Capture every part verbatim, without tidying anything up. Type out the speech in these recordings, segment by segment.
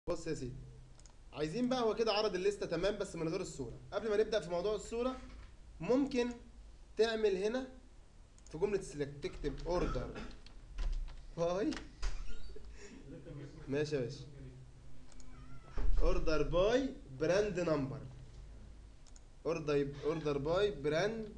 بص يا سيدي، عايزين بقى هو كده عرض الليسته تمام بس من غير الصوره. قبل ما نبدا في موضوع الصوره ممكن تعمل هنا في جمله سيلكت تكتب اوردر باي. ماشي يا باشا، اوردر باي براند نمبر. اوردر اوردر باي براند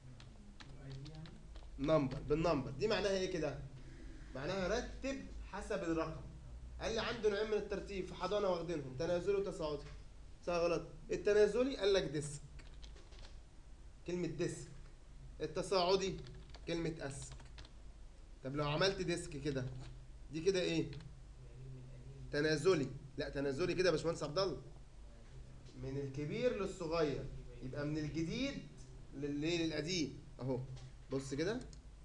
نمبر بالنمبر. دي معناها ايه كده؟ معناها رتب حسب الرقم. قال لي عنده نوعين من الترتيب في حضانه واخدينهم، تنازلي وتصاعدي. صح غلط؟ التنازلي قال لك ديسك، كلمه ديسك. التصاعدي كلمه اسك. طب لو عملت ديسك كده، دي كده ايه؟ تنازلي. لا تنازلي كده يا باشمهندس عبد الله، من الكبير للصغير، يبقى من الجديد للايه؟ للقديم اهو. بص كده،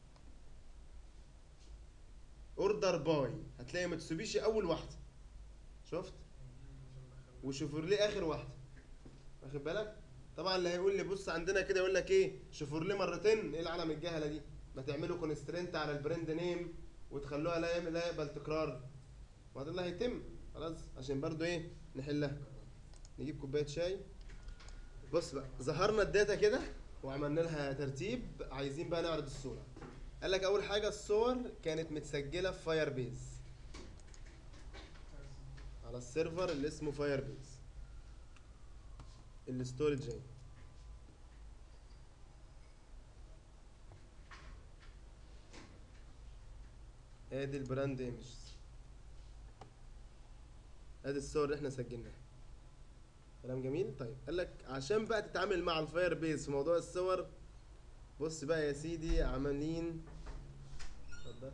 اوردر باي هتلاقي متسوبيشي اول واحده، شفت؟ وشيفروليه اخر واحده، واخد بالك؟ طبعا اللي هيقول لي بص عندنا كده يقول لك ايه شيفروليه مرتين، ايه العلم الجهله دي؟ ما تعملوا كونسترينت على البراند نيم وتخلوها لا يم- لا يقبل تكرار. ما ده اللي هيتم خلاص، عشان برضو ايه نحلها. نجيب كوبايه شاي. بص بقى، ظهرنا الداتا كده وعملنا لها ترتيب، عايزين بقى نعرض الصوره. قال لك اول حاجه الصور كانت متسجله في فاير بيز على السيرفر اللي اسمه فاير بيز الاستورج اهي. ادي البراند ايمجز، ادي الصور اللي احنا سجلناها. كلام جميل. طيب قال لك عشان بقى تتعامل مع الفاير بيز في موضوع الصور، بص بقى يا سيدي عاملين، اتفضل،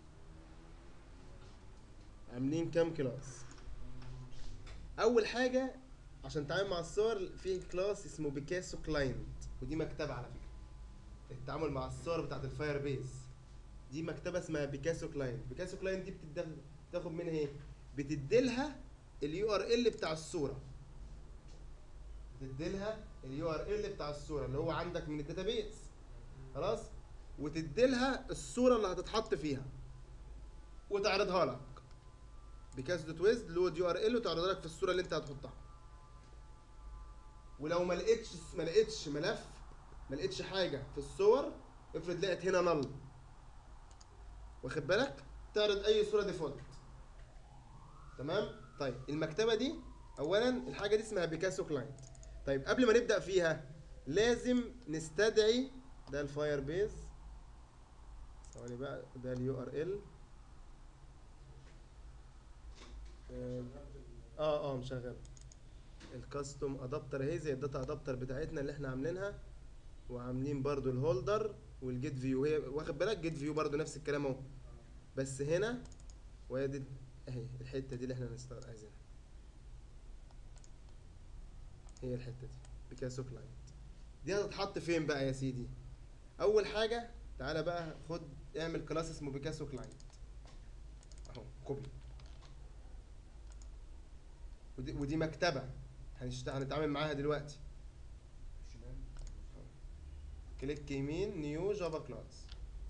عاملين كام كلاس. اول حاجه عشان تتعامل مع الصور في كلاس اسمه بيكاسو كلاينت، ودي مكتبه على فكره التعامل مع الصور بتاعت الفاير بيز. دي مكتبه اسمها بيكاسو كلاينت. بيكاسو كلاينت دي بتدخل تاخد منها ايه؟ بتديلها اليو ار ال بتاع الصوره، بتديلها اليو ار ال بتاع الصوره اللي هو عندك من الداتابيز خلاص، وتديلها الصوره اللي هتتحط فيها وتعرضها لك. بيكاسو دوت ويز لود يو ار ال وتعرضها لك في الصوره اللي انت هتحطها. ولو ما لقيتش ما لقيتش ملف، ما لقيتش حاجه في الصور، افرض لقيت هنا نل، واخد بالك؟ تعرض اي صوره ديفولت. تمام؟ طيب المكتبه دي اولا الحاجه دي اسمها بيكاسو كلاينت. طيب قبل ما نبدا فيها لازم نستدعي، ده الفاير بيز، ثواني بقى، ده اليو ار ال. اه اه مشغل الكاستوم ادابتر اهي، زي الداتا ادابتر بتاعتنا اللي احنا عاملينها، وعاملين برضو الهولدر والجيت فيو. هي واخد بالك جيت فيو برضو نفس الكلام اهو، بس هنا وادي اهي الحته دي اللي احنا نستغل عايزينها، هي الحته دي بيكاسو كلاينت. دي هتتحط فين بقى يا سيدي؟ اول حاجه تعالى بقى خد اعمل كلاس اسمه بيكاسو كلاينت اهو، كوبي. ودي, ودي مكتبه هنشت... هنتعامل معاها دلوقتي. كليك يمين نيو جافا كلاس.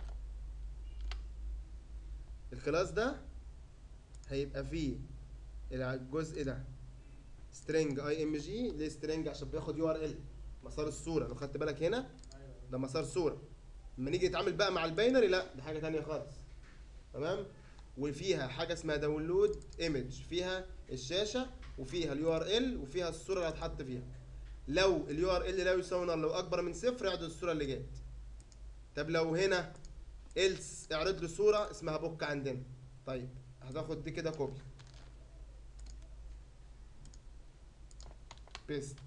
الكلاس ده هيبقى فيه الجزء ده string اي ام جي. ليه string؟ عشان بياخد يو ار ال مسار الصوره. لو خدت بالك هنا ده مسار صوره. لما نيجي نتعامل بقى مع الباينري لا، دي حاجه تانية خالص. تمام؟ وفيها حاجه اسمها داونلود ايمج، فيها الشاشه وفيها اليو ار ال وفيها الصوره اللي هتحط فيها. لو اليو ار ال لا يساوي نل، لو اكبر من صفر اعرض الصوره اللي جت. طب لو هنا إلس اعرض لي صوره اسمها بوك عندنا. طيب هتاخد دي كده كوبي بيست.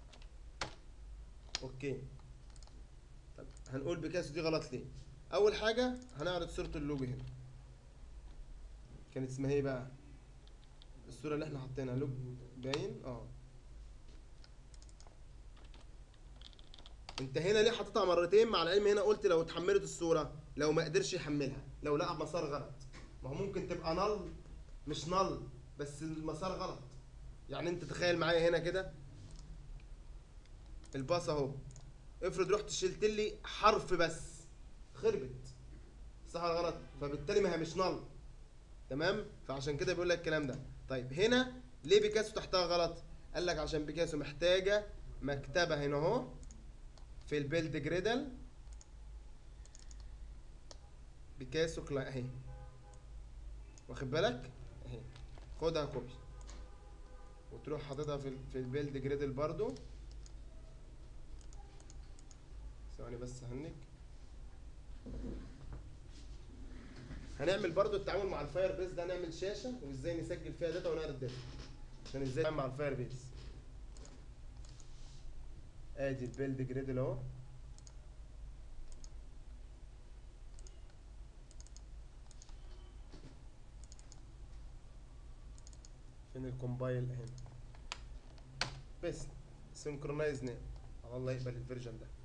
اوكي. طب هنقول بيكاسو دي غلط ليه؟ اول حاجه هنعرض صوره اللوجو هنا، كانت اسمها ايه بقى الصوره اللي احنا حاطينها؟ لوج باين اه. انت هنا ليه حاططها مرتين؟ مع العلم هنا قلت لو اتحملت الصوره، لو ما قدرش يحملها، لو لقى مسار غلط. ما هو ممكن تبقى نل مش نل بس المسار غلط. يعني انت تخيل معايا هنا كده الباص اهو، افرض رحت شلت لي حرف بس، خربت. صح ولا غلط؟ فبالتالي ما هي مش نل. تمام؟ فعشان كده بيقول لك الكلام ده. طيب هنا ليه بيكاسو تحتها غلط؟ قال لك عشان بيكاسو محتاجه مكتبه هنا اهو في البيلد جريدل بيكاسو كلا اهي، واخد بالك اهي، خدها كوبي وتروح حاططها في في البيلد جريدل برضو. ثواني بس هنك. هنعمل برضو التعامل مع الفاير بيس ده، نعمل شاشه وازاي نسجل فيها داتا ونعرض داتا، عشان ازاي نتعامل مع الفاير بيس. ادي البيلد جريدل اهو، فين الكومبايل هنا بس سينكرونايز نيم، على الله يقبل الفيرجن ده.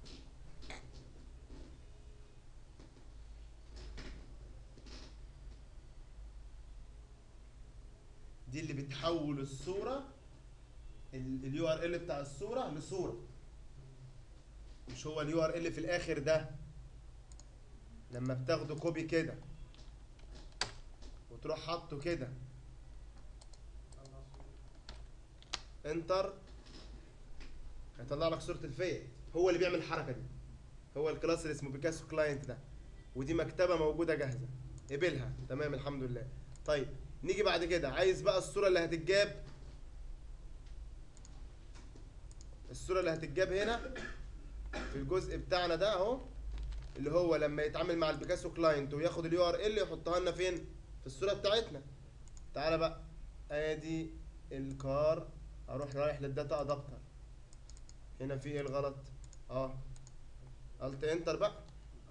دي اللي بتحول الصوره، اليو ار ال بتاع الصوره لصوره، مش هو اليو ار ال في الاخر ده لما بتاخده كوبي كده وتروح حاطه كده انتر هيطلع لك صوره الفيت. هو اللي بيعمل الحركه دي، هو الكلاس اللي اسمه بيكاسو كلاينت ده، ودي مكتبه موجوده جاهزه، قبلها تمام الحمد لله. طيب نيجي بعد كده، عايز بقى الصوره اللي هتتجاب، الصوره اللي هتتجاب هنا في الجزء بتاعنا ده اهو، اللي هو لما يتعامل مع البيكاسو كلاينت وياخد اليو ار ال يحطها لنا فين؟ في الصوره بتاعتنا. تعالى بقى، ادي الكار، اروح رايح للداتا ادابتر. هنا في ايه الغلط؟ اه الت انتر بقى،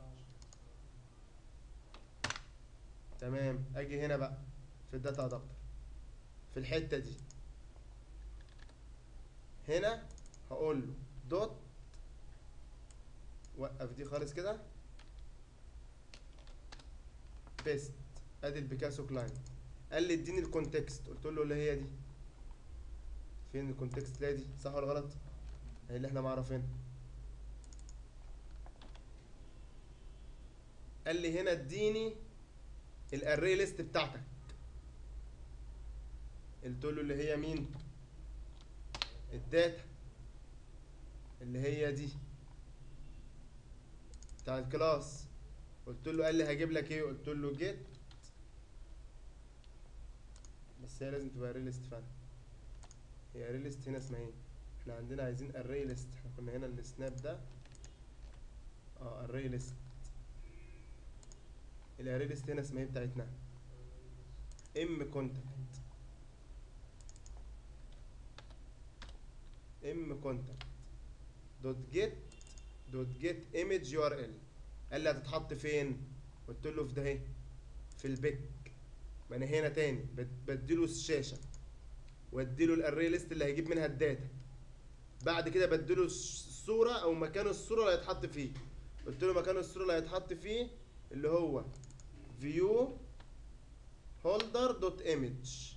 تمام. اجي هنا بقى في الداتا ادابتر في الحته دي، هنا هقول له دوت، وقف دي خالص كده، بيست. ادي البيكاسو كلاينت، قال لي اديني الكونتكست، قلت له اللي هي دي. فين الكونتكست؟ تلاقي دي صح ولا غلط؟ هي اللي احنا معرفينها. قال لي هنا اديني الاري ليست بتاعتك، قلت له اللي هي مين؟ الداتا اللي هي دي بتاع الكلاس. قلت له، قال لي هجيب لك ايه؟ قلت له جيت، بس هي لازم تبقى اري ليست فعلا. هي اري ليست هنا اسمها ايه؟ احنا عندنا عايزين اري ليست، احنا كنا هنا السناب ده اه اري ليست. الاري ليست هنا اسمها ايه بتاعتنا؟ ام كونتاكت، ام كونتاكت دوت جيت دوت جيت ايمج يو ار ال. قال لي هتتحط فين؟ قلت له في ده اهي، في البيك. ما انا هنا تاني بديله الشاشه واديله الاري ليست اللي هيجيب منها الداتا، بعد كده بديله الصوره او مكان الصوره اللي هيتحط فيه. قلت له مكان الصوره اللي هيتحط فيه اللي هو فيو هولدر دوت ايمج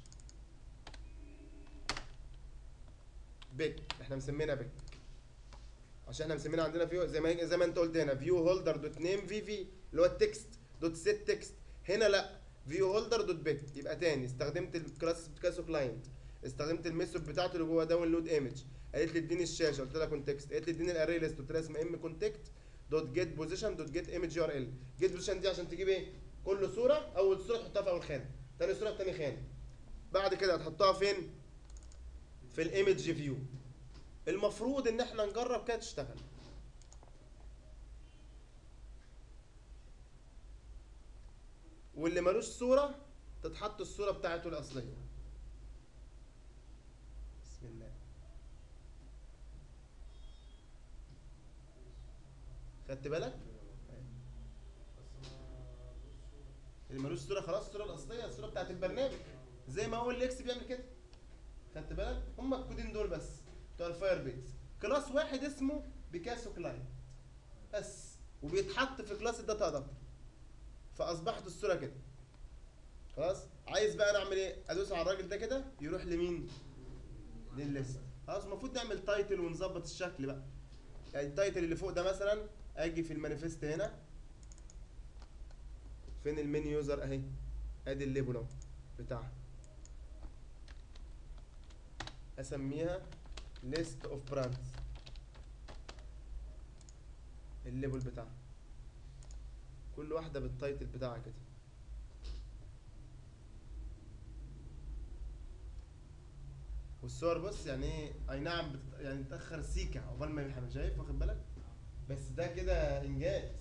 بيك، احنا مسمينها بيك عشان احنا مسمينها عندنا فيو، زي ما زي ما انت قلت هنا فيو هولدر دوت نيم في في اللي هو التكست دوت سيت تكست. هنا لا، فيو هولدر دوت بيك. يبقى تاني استخدمت الكلاس بيكاسو كلاينت، استخدمت الميثود بتاعته اللي جوه داونلود ايمج، قالت لي اديني الشاشه قلت لها كونتكست، قالت لي اديني الاري ليست قلت لها اسمها ام كونتكت دوت جيت بوزيشن دوت جيت ايمج يو ار ال. جيت بوزيشن دي عشان تجيب ايه؟ كل صوره، اول صوره تحطها في اول خانه، تاني صوره في تاني خانه، بعد كده هتحطها فين؟ في الايمج فيو. المفروض ان احنا نجرب كده تشتغل. واللي ملوش صورة تتحط الصورة بتاعته الأصلية. بسم الله. خدت بالك؟ اللي ملوش صورة خلاص الصورة الأصلية، الصورة بتاعت البرنامج، زي ما هو الإكس بيعمل كده. خدت بالك؟ هما الكودين دول بس بتوع الفاير بيز. كلاس واحد اسمه بيكاسو كلاينت بس، وبيتحط في كلاس الداتا ادابتر، فأصبحت الصورة كده. خلاص؟ عايز بقى نعمل إيه؟ أدوس على الراجل ده كده يروح لمين؟ للليست. خلاص المفروض نعمل تايتل ونظبط الشكل بقى. يعني التايتل اللي فوق ده مثلا، اجي في المانيفست هنا، فين المين يوزر اهي، ادي الليبل اهو بتاعها، هسميها list of brands، الليبل بتاعها كل واحدة بالتايتل بتاعها كده. والصور بص يعني ايه، اي نعم بتت... يعني تتأخر سيكة عقبال ما يلحق، شايف واخد بالك؟ بس ده كده انجاز.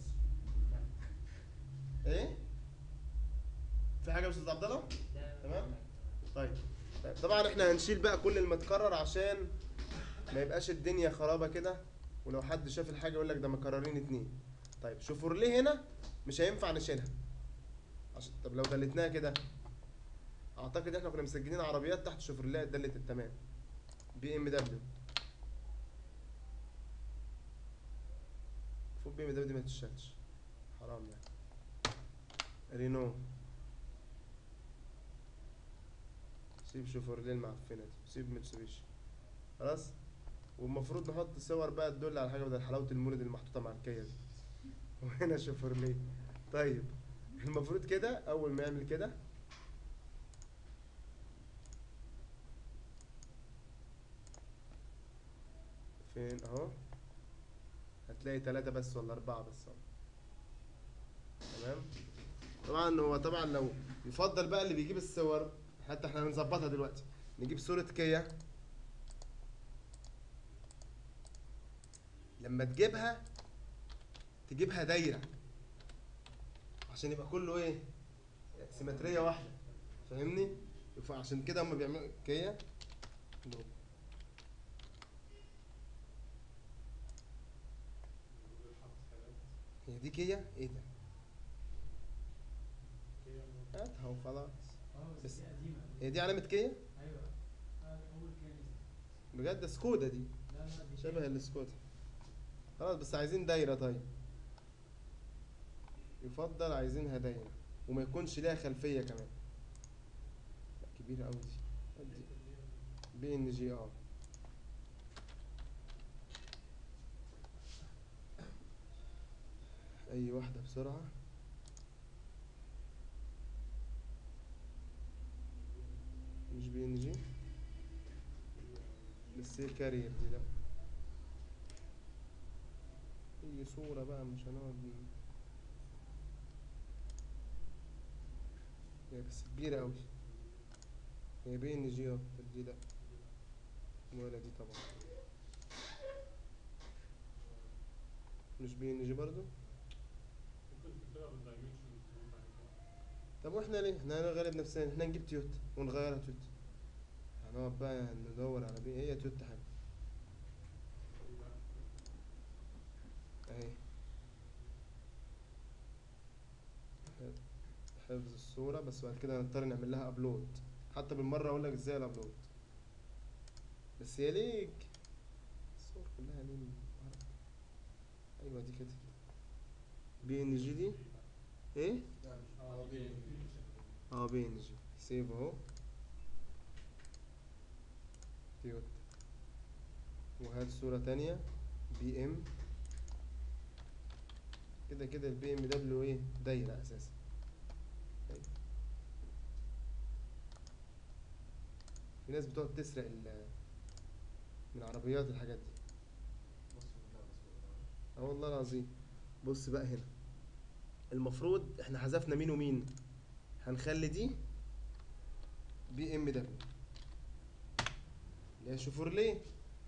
ايه؟ في حاجة يا استاذ عبد الله؟ تمام؟ طيب طبعا احنا هنشيل بقى كل المتكرر عشان ما يبقاش الدنيا خرابة كده، ولو حد شاف الحاجة يقول لك ده مكررين اتنين. طيب شوفورليه هنا مش هينفع نشيلها عشان، طب لو دلتناها كده اعتقد احنا كنا مسجلين عربيات تحت شوفورليه دلت التمام. بي ام دبليو، المفروض بي ام دبليو دي ما تتشالش، حرام يعني. رينو، سيب شوفورليه المعفنه دي، سيب ميتسوبيشي، خلاص. والمفروض نحط صور بقى تدل على حاجه بدل حلاوه المولد المحطوطه مع الكيا دي. وهنا شوفورليه. طيب المفروض كده اول ما يعمل كده فين اهو، هتلاقي ثلاثة بس ولا أربعة بس اهو. تمام. طبعا هو طبعا لو يفضل بقى اللي بيجيب الصور، حتى احنا هنظبطها دلوقتي، نجيب صورة كيا، لما تجيبها تجيبها دايرة عشان يبقى كله ايه، سيمترية واحدة، فاهمني؟ فعشان كده هما بيعملوا كيا نو. هي دي كيا ايه ده؟ هاتها وخلاص. بس هي دي علامة كيا؟ ايوه اول كيا نزل. بجد سكودا دي؟ لا لا دي شبه السكودا. خلاص بس عايزين دايرة. طيب يفضل عايزينها دايرة وما يكونش ليها خلفية كمان. لا كبيرة أوي دي. دي بي ان جي اه. أي واحدة بسرعة. مش بي ان جي بس هي كارير دي. لا اي صورة بقى مش هنقعد ن- هي بس كبيرة اوي. هي بي ان جي اه. طب دي لا، ولا دي طبعا مش بي ان جي برضو. ممكن تكتبها بالدايمنشنز بعد كده. طب واحنا ليه؟ احنا هنغلب نفسنا، احنا نجيب تويوتا ونغيرها تويوتا، هنقعد بقى ندور على بي، هي تويوتا حاجة اهي. حفظ الصورة بس بعد كده هنضطر نعمل لها ابلود، حتى بالمرة اقول لك ازاي الابلود. بس هي ليك الصور كلها ليه عربي. ايوه دي كده بي ان جي دي ايه؟ اه بي ان جي. اه بي ان جي. سيف اهو تويوتا. وهات صورة تانية بي ام. كده كده البي ام دبليو ايه دايرة اساسا. طيب. في ناس بتقعد تسرق ال- من عربيات الحاجات دي. اه والله العظيم. بص بقى هنا، المفروض احنا حذفنا مين ومين، هنخلي دي بي ام دبليو اللي هي شوفورليه،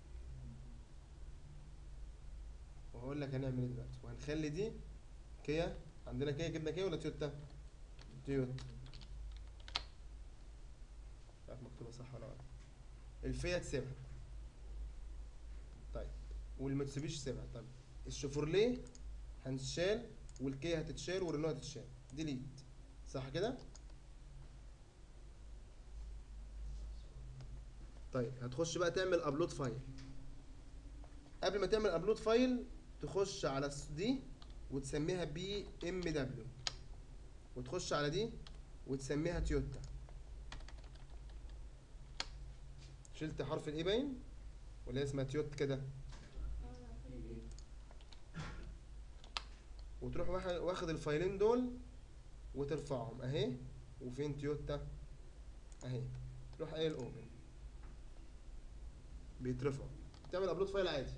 وهقول لك هنعمل ايه دلوقتي. وهنخلي دي كيا، عندنا كيا، جبنا كيا ولا تويوتا؟ تويوتا. مش عارف مكتوبه صح ولا غلط. الفيات سيبها. طيب والمتسوبيشي سيبها. طيب الشيفورليه هنشال، والكيا هتتشال، والرينو هتتشال، ديليت، صح كده؟ طيب هتخش بقى تعمل ابلود فايل. قبل ما تعمل ابلود فايل تخش على الس- دي وتسميها بي ام دبليو، وتخش على دي وتسميها تويوتا. شلت حرف الاي باين ولا هي اسمها تويوتا كده؟ وتروح واخد واخد الفايلين دول وترفعهم اهي. وفين تويوتا اهي، تروح قايل اوبن. بيترفعوا. تعمل ابلود فايل عادي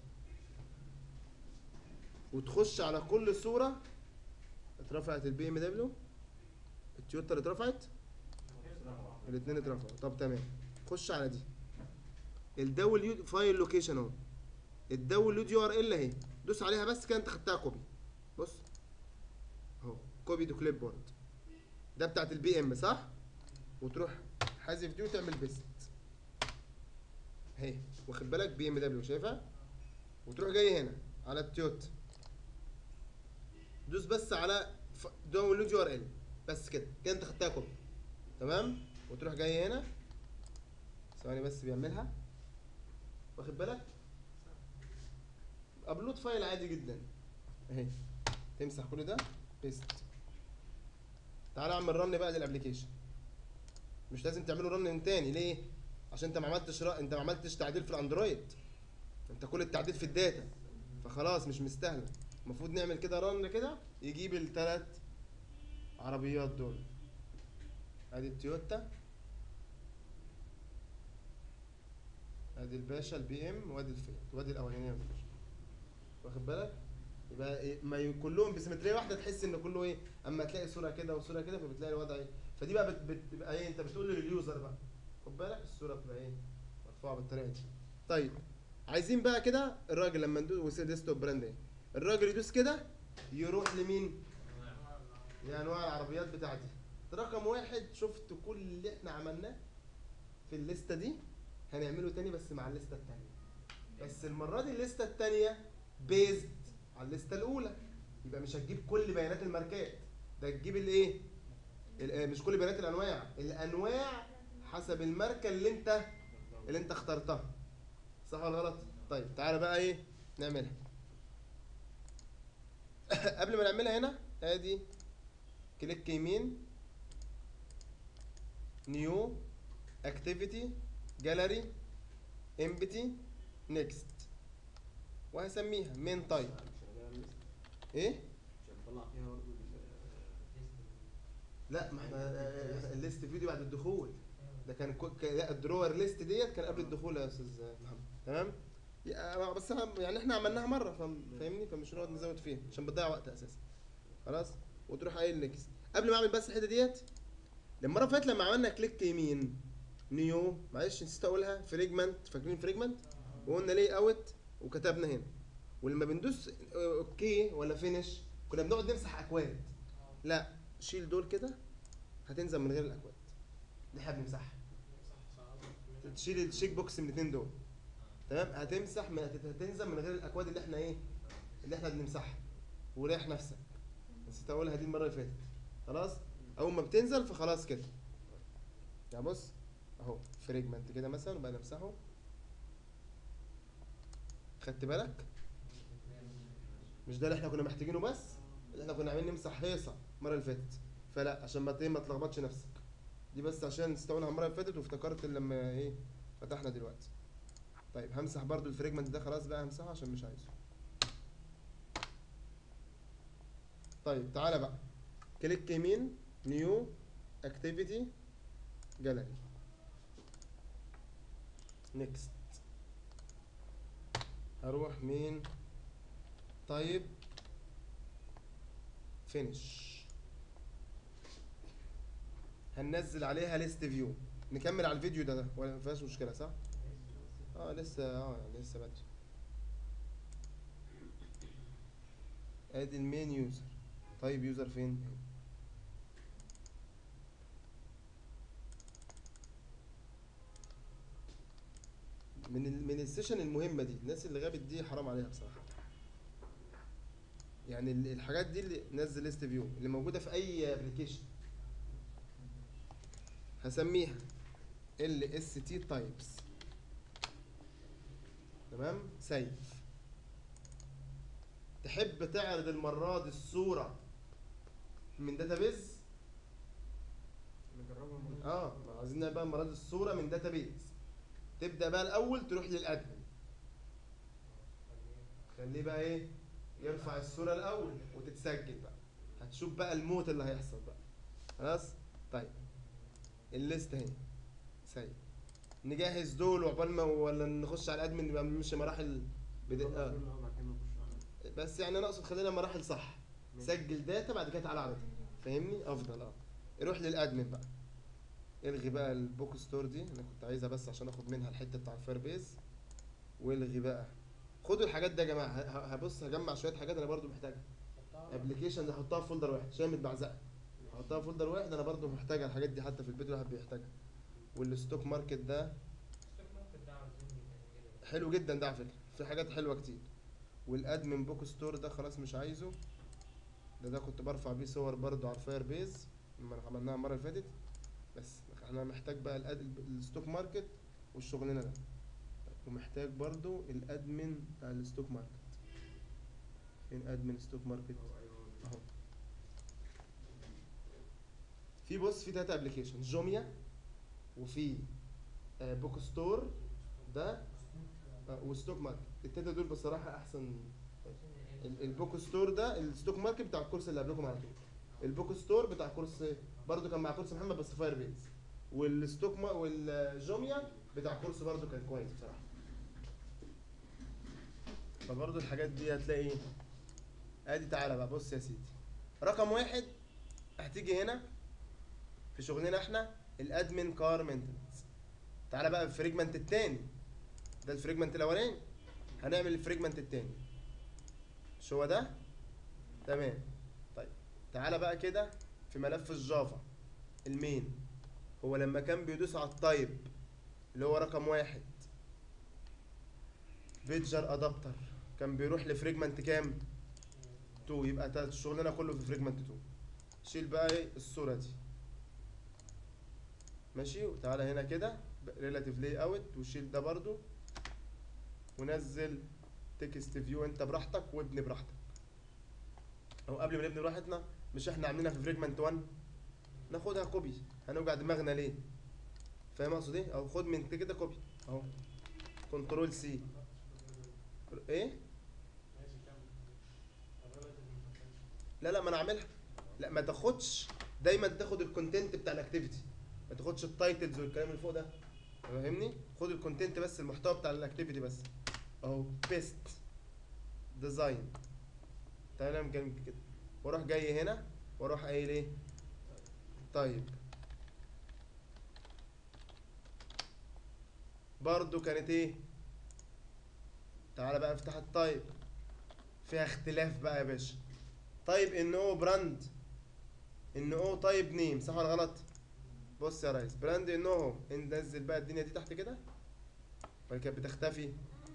وتخش على كل صوره اترفعت البي ام دبليو، التويوتا اللي اترفعت، الاثنين اترفعوا. طب تمام، خش على دي الداونلود فايل لوكيشن اهو، الداونلود يو ار ال اهي، دوس عليها بس كده انت خدتها كوبي. بص اهو كوبي تو كليب بورد، ده بتاعت البي ام صح؟ وتروح حذف دي وتعمل بيست اهي، واخد بالك بي ام دبليو شايفها؟ وتروح جاي هنا على التويوتا، دوس بس على داونلود يو ار ال بس كده، كده انت خدتها كوبي تمام. وتروح جاي هنا، ثواني بس بيعملها، واخد بالك؟ ابلود فايل عادي جدا اهي، تمسح كل ده بيست. تعالى اعمل رن بقى للابلكيشن. مش لازم تعمله رن تاني، ليه؟ عشان انت ما عملتش رأ... انت ما عملتش تعديل في الاندرويد، انت كل التعديل في الداتا، فخلاص مش مستاهله. المفروض نعمل كده رن كده يجيب الثلاث عربيات دول. ادي التويوتا، ادي الباشا البي ام، وادي الفيات، وادي الاولانيه مفيش، واخد بالك؟ يبقى إيه، ما ي- كلهم بسيمتريه واحده، تحس ان كله ايه، اما تلاقي صوره كده وصوره كده فبتلاقي الوضع ايه. فدي بقى بت- بت- بتبقى ايه، انت بتقول لليوزر بقى خد بالك الصوره بتبقى ايه، مرفوعه بالطريقه دي. طيب عايزين بقى كده الراجل لما ندوس ديسktop براند ايه، الراجل يدوس كده يروح لمين؟ لانواع العربيات بتاعتي. رقم واحد، شفت كل اللي احنا عملناه في الليسته دي هنعمله تاني بس مع الليسته التانيه، بس المره دي الليسته التانيه بيزد على الليسته الاولى. يبقى مش هتجيب كل بيانات الماركات، ده تجيب الايه، ال- مش كل بيانات الانواع، الانواع حسب الماركه اللي انت اللي انت اخترتها، صح ولا غلط؟ طيب تعالى بقى ايه نعملها. قبل ما نعملها هنا ادي كليك يمين، نيو، اكتيفيتي، جاليري، امبتي، نيكست، وهسميها مين تايب. ايه؟ مش هنطلع فيها برضه لا ما احنا آه، الليست فيديو بعد الدخول، ده كان كو- ك- لا الدرور ليست ديت كان قبل الدخول يا استاذ محمد، تمام؟ يا- بس أنا- يعني احنا عملناها مره فاهم- فاهمني، فمش هنقعد نزود فيها عشان بتضيع وقت اساسا. خلاص، وتروح قايل نيكست. قبل ما اعمل بس الحته ديت، المره اللي فاتت لما عملنا كليك يمين نيو، معلش نسيت اقولها، فريجمنت، فاكرين فريجمنت؟ وقلنا ليه اوت وكتبنا هنا. ولما بندوس اوكي ولا فينش كنا بنقعد نمسح اكواد، لا شيل دول كده هتنزل من غير الاكواد دي احنا بنمسحها. تشيل التشيك بوكس من الاثنين دول تمام، هتمسح من هتنزل من غير الاكواد اللي احنا ايه اللي احنا بنمسحها. وريح نفسك، نسيت اقولها دي المره اللي فاتت. خلاص، اول ما بتنزل فخلاص كده. يعني بص اهو فريجمنت كده مثلا وبقى نمسحه، خدت بالك؟ مش ده اللي احنا كنا محتاجينه، بس اللي احنا كنا عاملين نمسح هيصه المره اللي فاتت، فلا عشان ما ت- ما تلخبطش نفسك. دي بس عشان نسيت اقولها المره اللي فاتت وافتكرت لما ايه فتحنا دلوقتي. طيب همسح برضو الفريجمنت ده، خلاص بقى همسحه عشان مش عايزه. طيب تعالى بقى كليك يمين، نيو، اكتيفيتي، جاليري، نيكست. هروح مين طيب، فينش. هننزل عليها ليست فيو. نكمل على الفيديو ده ده ولا ما فيهاش مشكله صح؟ اه لسه اه يعني لسه بدري. ادي المين يوزر. طيب يوزر فين؟ من ال من السيشن المهمه دي، الناس اللي غابت دي حرام عليها بصراحه. يعني ال- الحاجات دي اللي نزل ليست فيو اللي موجوده في اي ابلكيشن هسميها ال اس تي تايبس، تمام؟ سيف. تحب تعرض المره دي الصوره من داتابيز؟ نجربها مرة. اه ما عايزين نعمل بقى المره دي الصوره من داتابيز. تبدا بقى الاول تروح للادمن، خليه بقى ايه يرفع الصوره الاول وتتسجل بقى، هتشوف بقى الموت اللي هيحصل بقى. خلاص طيب الليست اهي سيف، نجهز دول وعقبال ما ولا نخش على الادمن نبقى نمشي مراحل بد... آه. بس يعني انا اقصد خلينا مراحل صح. سجل داتا بعد كده تعالى على دي، فاهمني؟ افضل. اه روح للادمن بقى، الغي بقى البوك ستور دي، انا كنت عايزها بس عشان اخد منها الحته بتاع الفاير بيز. والغي بقى، خدوا الحاجات دي يا جماعه. ه- هبص هجمع شويه حاجات انا برضو محتاجها. ابلكيشن هحطها في فولدر واحد عشان متبعزقه، هحطها في فولدر واحد، انا برضو محتاجها الحاجات دي، حتى في البيت الواحد بيحتاجها. والستوك ماركت ده الستوك ماركت ده عاوزين نعمله كده. حلو جدا ده على فكره، في حاجات حلوه كتير. والادمن بوك ستور ده خلاص مش عايزه، ده ده كنت برفع بيه صور برضو على الفاير بيز لما عملناها المره اللي فاتت. بس انا محتاج بقى الأد... الستوك ماركت والشغلانه ده، ومحتاج برضو الادمن بتاع الستوك ماركت. فين ادمن ستوك ماركت؟ اهو. في بص في تلاتة ابلكيشن، جوميا وفي آه بوك ستور ده آه وستوك ماركت. التلاتة دول بصراحة احسن. ال- البوك ستور ده الستوك ماركت بتاع الكورس اللي قبلكم على طول. البوك ستور بتاع كورس برضو كان مع كورس محمد بس فاير بيز. والستوك ما والجوميا بتاع كورس برضو كان كويس بصراحة. فبرضو الحاجات دي هتلاقي ادي. تعالى بقى بص يا سيدي، رقم واحد هتيجي هنا في شغلنا احنا الادمن كار مينتنس. تعالى بقى الفريجمنت التاني، ده الفريجمنت الاولاني، هنعمل الفريجمنت التاني. مش هو ده؟ تمام. طيب تعالى بقى كده في ملف الجافا المين، هو لما كان بيدوس على التايب اللي هو رقم واحد بيتجر ادابتر كان بيروح لفريجمنت كام؟ اتنين. يبقى تا- شغلنا كله في فريجمنت اتنين. شيل بقى ايه الصورة دي، ماشي. وتعالى هنا كده ريلاتيف لاي اوت وشيل ده برضو، ونزل تكست فيو انت براحتك وابني براحتك. او قبل ما نبني براحتنا، مش احنا عاملينها في فريجمنت واحد، ناخدها كوبي، هنوجع دماغنا ليه؟ فاهم اقصد ايه؟ او خد من كده كوبي اهو، كنترول سي. ايه؟ ماشي كمل. الريلاتيف ما خدتش. لا لا ما انا عاملها. لا ما تاخدش، دايما تاخد الكونتنت بتاع الاكتيفيتي، ما تاخدش التايتلز والكلام اللي فوق ده، فاهمني؟ خد الكونتنت بس، المحتوى بتاع الاكتيفيتي بس. اهو بيست ديزاين تمام جنب كده، واروح جاي هنا واروح قايل ايه؟ طيب برضو كانت ايه؟ تعالى بقى افتح التايب، فيها اختلاف بقى يا باشا. طيب ان او براند، ان او طيب نيم، صح ولا غلط؟ بص يا ريس، براند ان او ننزل بقى الدنيا دي تحت كده ولا كانت بتختفي؟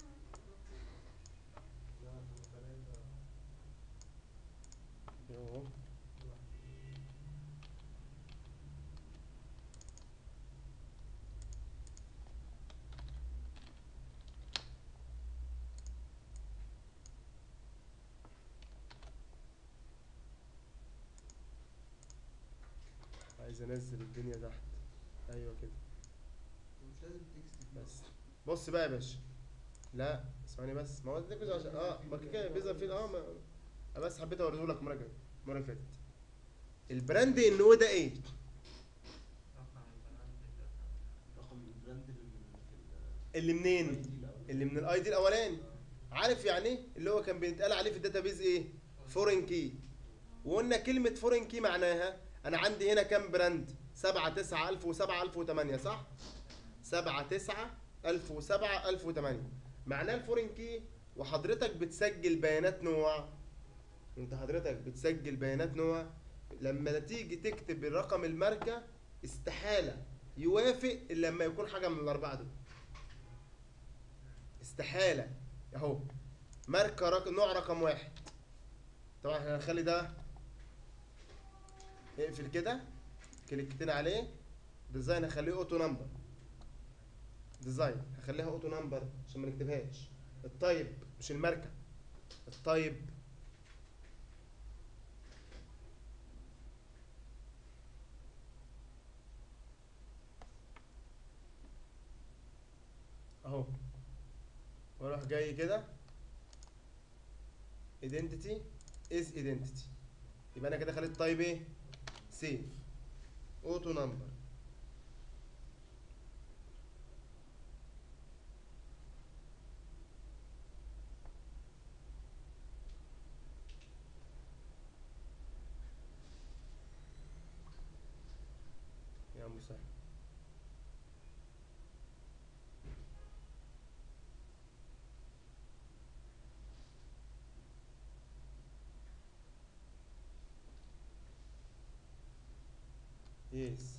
يوه. عايز انزل الدنيا تحت، ايوه كده. مش لازم تكست بس بص بقى يا باشا، لا ثواني بس، ما هو ده كده عشان اه ما كده بيظهر فيه اه ما... أنا بس حبيت اوريه لك مره جايه المره اللي فاتت. البراند ان هو ده ايه؟ رقم البراند ده رقم البراند اللي من في اللي منين؟ ال I D الأول. اللي من الاي دي الاولاني. عارف يعني ايه؟ اللي هو كان بيتقال عليه في الداتابيز ايه؟ فورين كي. وقلنا كلمه فورين كي معناها انا عندي هنا كام براند؟ سبعة تسعة ألف وسبعة ألف وتمانية، صح؟ سبعة تسعة ألف وسبعة ألف وتمانية معناه الفورين كي. وحضرتك بتسجل بيانات نوع، انت حضرتك بتسجل بيانات نوع، لما تيجي تكتب الرقم الماركه استحاله يوافق الا لما يكون حاجه من الاربعه دول. استحاله. اهو ماركه رقم نوع رقم واحد، طبعا احنا هنخلي ده اقفل كده، كليكتين عليه. ديزاين هخليه اوتو نمبر، ديزاين هخليها اوتو نمبر عشان ما نكتبهاش. الطيب مش الماركه، الطيب. اهو واروح جاي كده identity is identity، يبقى انا كده خليت طيب ايه؟ سيف اوتو نمبر. يس.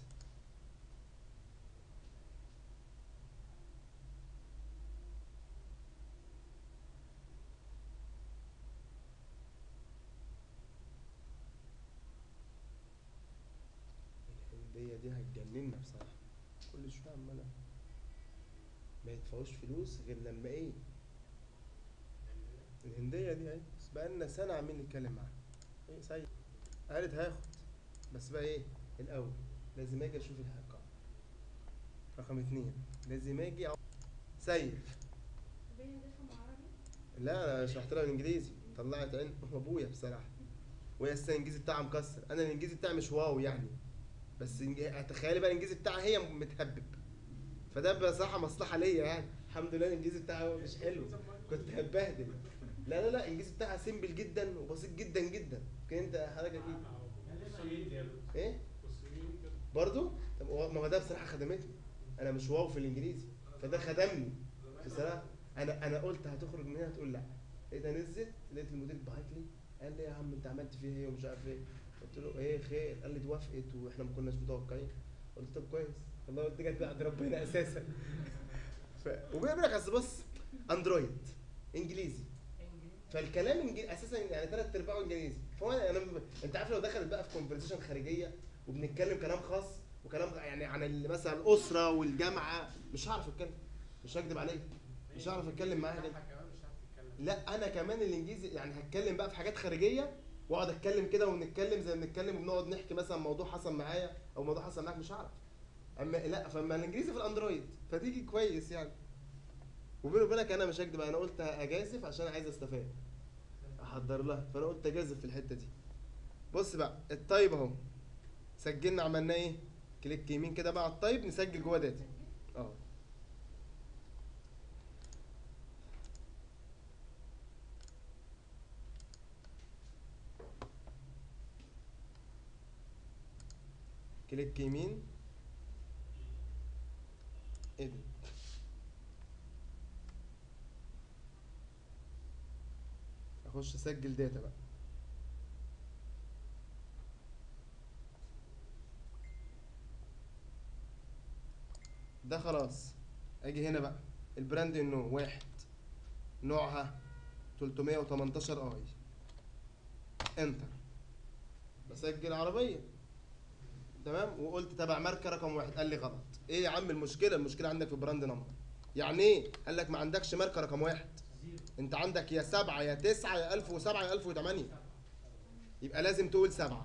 الهندية دي هتجننا بصراحة، كل شوية عمالة ما يدفعوش فلوس غير لما ايه. الهندية دي اهي، بس بقالنا سنة عمالين نتكلم معاها. ايه سيد قالت هاخد، بس بقى ايه الأول لازم اجي اشوف الحقائق. رقم اتنين لازم اجي أ- سيف. طب هي هتفهم عربي؟ لا انا شرحت لها بالانجليزي، طلعت عين ابويا بصراحة، وهي السنة الانجليزي بتاعها مكسر، انا الانجليزي بتاعي مش واو يعني، بس إنج- تخيلي بقى الانجليزي بتاعها هي متهبب، فده بصراحة مصلحة ليا يعني. الحمد لله الانجليزي بتاعها مش حلو، كنت هتبهدل. لا لا لا الانجليزي بتاعها سيمبل جدا وبسيط جدا جدا. كان انت حضرتك اكيد ايه برضو. طب هو- ما هو ده بصراحة خدمتني، انا مش واو في الانجليزي، فده خدمني بصراحة. انا انا قلت هتخرج من هنا هتقول لا. لقيتها نزلت، لقيت المدير بعت لي قال لي يا عم انت عملت فيها ايه ومش عارف ايه. قلت له ايه خير؟ قال لي دي وافقت واحنا ما كناش متوقعين. قلت طب كويس والله، قلت جت بعد ربنا اساسا. ف... وبيقول لك اصل بص اندرويد انجليزي، فالكلام انجليزي اساسا يعني ثلاث ارباعه انجليزي، فهو انا ب... انت عارف لو دخلت بقى في كونفرسيشن خارجيه وبنتكلم كلام خاص وكلام يعني عن ال- مثلا الاسره والجامعه، مش هعرف اتكلم، مش هكدب عليك، مش هعرف اتكلم معاها كده. لا انا كمان الانجليزي يعني هتكلم بقى في حاجات خارجيه واقعد اتكلم كده ونتكلم زي ما بنتكلم وبنقعد نحكي مثلا موضوع حصل معايا او موضوع حصل معاك، مش هعرف. اما لا فاما الانجليزي في الاندرويد فتيجي كويس يعني. وبيني وبينك انا مش هكدب، انا قلت اجازف عشان عايز استفاد احضر لها، فانا قلت اجازف في الحته دي. بص بقى الطيب اهو، سجلنا عملنا ايه؟ كليك يمين كده بقى على الطيب نسجل جوه داتا. اه كليك يمين ادي، اخش اسجل داتا بقى. ده خلاص. اجي هنا بقى البراند انه واحد، نوعها ثلاثمية وتمنتاشر اي، انتر، بسجل عربيه تمام. وقلت تبع ماركه رقم واحد، قال لي غلط. ايه يا عم المشكله؟ المشكله عندك في براند نمبر. يعني ايه؟ قال لك ما عندكش ماركه رقم واحد، انت عندك يا سبعة يا تسعة يا ألف وسبعة يا ألف وثمانية، يبقى لازم تقول سبعة.